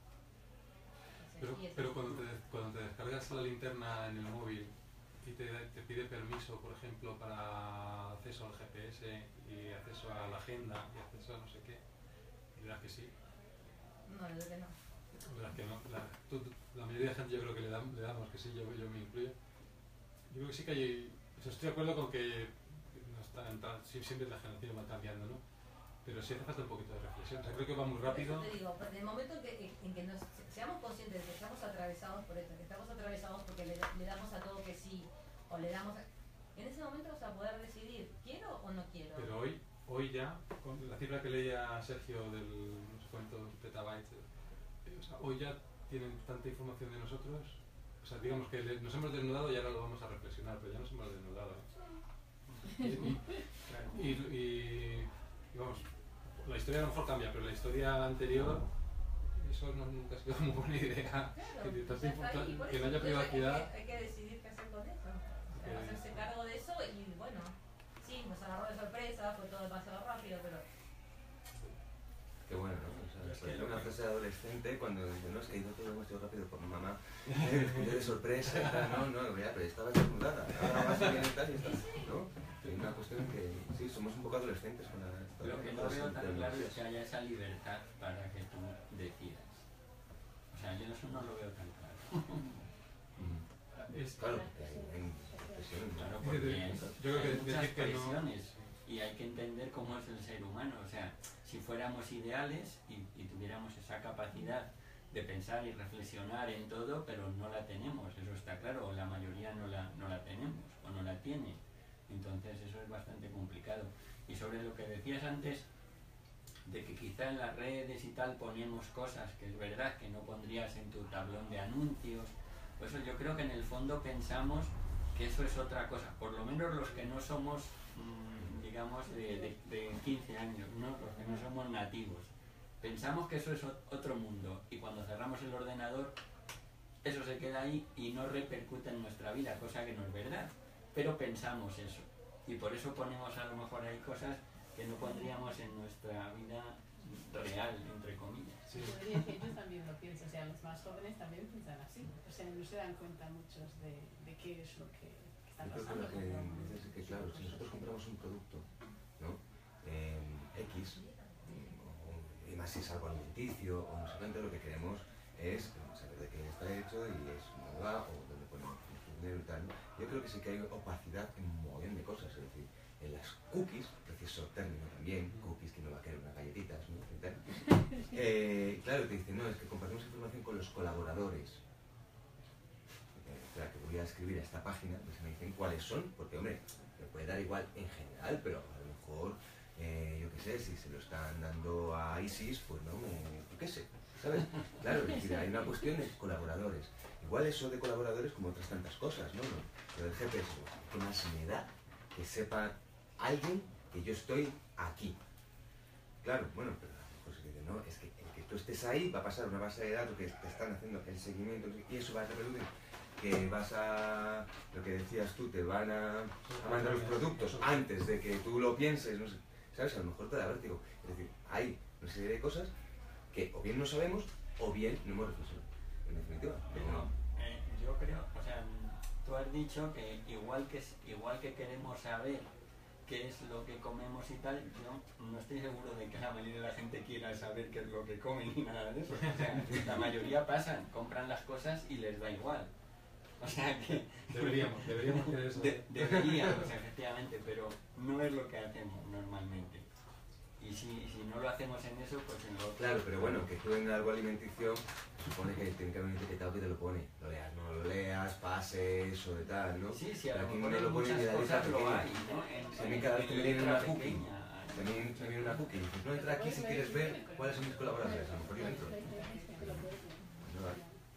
Pero cuando te descargas la linterna en el móvil y te pide permiso, por ejemplo, para acceso al GPS y acceso a la agenda y acceso a no sé qué, ¿dirás que sí? No, yo creo que no. ¿Verdad que no? La mayoría de gente yo creo que le damos que sí, yo me incluyo. Yo creo que sí que hay... Estoy de acuerdo con que no está siempre la generación va cambiando, ¿no? Pero sí hace falta un poquito de reflexión. O sea, creo que va muy rápido. Te digo, en el momento en que seamos conscientes de que estamos atravesados por esto, que estamos atravesados porque le damos a todo que sí, o le damos... En ese momento vas a poder decidir, ¿quiero o no quiero? Pero hoy ya, con la cifra que leía Sergio del no sé cuántos petabytes, o sea, hoy ya tienen tanta información de nosotros, o sea, digamos que nos hemos desnudado y ahora lo vamos a reflexionar, pero ya nos hemos desnudado. Y vamos, la historia a lo mejor cambia, pero la historia anterior, eso nunca ha sido muy buena idea. Claro, que no haya privacidad. Hay que decidir qué hacer con eso. O sea, hacerse cargo de eso y bueno, sí, nos agarró de sorpresa, fue todo demasiado rápido, pero... Qué bueno, ¿no? O sea, es una frase de adolescente cuando dice, no, es que ha ido todo demasiado rápido por mi mamá, de sorpresa y tal, no, ya, pero estaba desnudada, ahora vas a bien y tal y está, ¿no? Hay una cuestión que, sí, somos un poco adolescentes con la... Lo que no veo tan claro es que haya esa libertad para que tú decidas. O sea, yo eso no lo veo tan claro. Claro, hay presiones. Claro, porque hay muchas presiones y hay que entender cómo es el ser humano. O sea, si fuéramos ideales y tuviéramos esa capacidad de pensar y reflexionar en todo, pero no la tenemos, eso está claro, o la mayoría no la tenemos o no la tiene. Entonces eso es bastante complicado. Y sobre lo que decías antes, de que quizá en las redes y tal ponemos cosas que es verdad que no pondrías en tu tablón de anuncios, pues eso yo creo que en el fondo pensamos que eso es otra cosa, por lo menos los que no somos, digamos, de 15 años, ¿no? Los que no somos nativos. Pensamos que eso es otro mundo y cuando cerramos el ordenador eso se queda ahí y no repercute en nuestra vida, cosa que no es verdad, pero pensamos eso y por eso ponemos a lo mejor ahí cosas que no pondríamos en nuestra vida real, entre comillas. Sí. Podría decir, yo también lo pienso, o sea, los más jóvenes también piensan así, o sea, no se dan cuenta muchos de qué es lo que está pasando. Yo creo que dices que claro, si nosotros compramos un producto, ¿no? X, y más si es algo alimenticio, o no sé cuánto, lo que queremos es saber de qué está hecho y es nueva o dónde ponemos nuestro dinero y tal. Yo creo que sí que hay opacidad en un montón de cosas, es decir, en las cookies, preciso término también, cookies que no va a querer unas galletitas, ¿no? Y tal. Claro, te dicen, no, es que compartimos información con los colaboradores. Espera, que voy a escribir a esta página, pues me dicen cuáles son, porque hombre, me puede dar igual en general, pero a lo mejor, yo qué sé, si se lo están dando a ISIS, pues no yo qué sé, ¿sabes? Claro, es decir, hay una cuestión de colaboradores. Igual eso de colaboradores como otras tantas cosas, ¿no? Lo del GPS, ¿qué más me da que sepa alguien que yo estoy aquí? Claro, bueno, pero a lo mejor se dice, no, es que el que tú estés ahí va a pasar una base de datos que te están haciendo el seguimiento y eso va a repercutir que vas a, lo que decías tú, te van a mandar los productos antes de que tú lo pienses, no sé, ¿sabes? A lo mejor te da vértigo. Es decir, hay una serie de cosas que o bien no sabemos o bien no hemos reflexionado, en definitiva. Pero no. Yo creo, o sea, tú has dicho que igual que queremos saber qué es lo que comemos y tal, yo no estoy seguro de que la mayoría de la gente quiera saber qué es lo que comen ni nada de eso. O sea, la mayoría pasan, compran las cosas y les da igual. O sea que... Deberíamos querer eso. Deberíamos, efectivamente, pero no es lo que hacemos normalmente. Y si no lo hacemos en eso, pues en lo otro. Claro, pero bueno, que tú en algo alimenticio supone que tiene que haber un etiquetado que te lo pone. Lo leas, no lo leas, pases o de tal, ¿no? Sí, sí, a pero lo aquí mejor no lo pone ni la letra pequeña. ¿no? Si a mí cada vez que me viene una cookie, también me viene una cookie. Dices, no entra aquí si quieres ver cuáles son mis colaboradores. A lo mejor yo entro. No,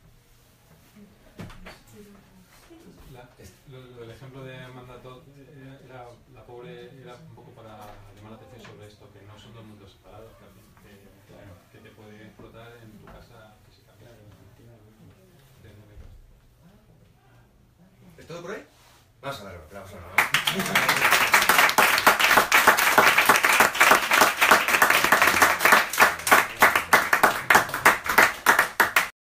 Lo del ejemplo de Amanda Todd, la pobre era un poco para llamar la atención sobre esto, que no son dos mundos separados, que te puede explotar en tu casa físicamente. ¿Es todo por ahí? Vamos a ver, vamos a ver.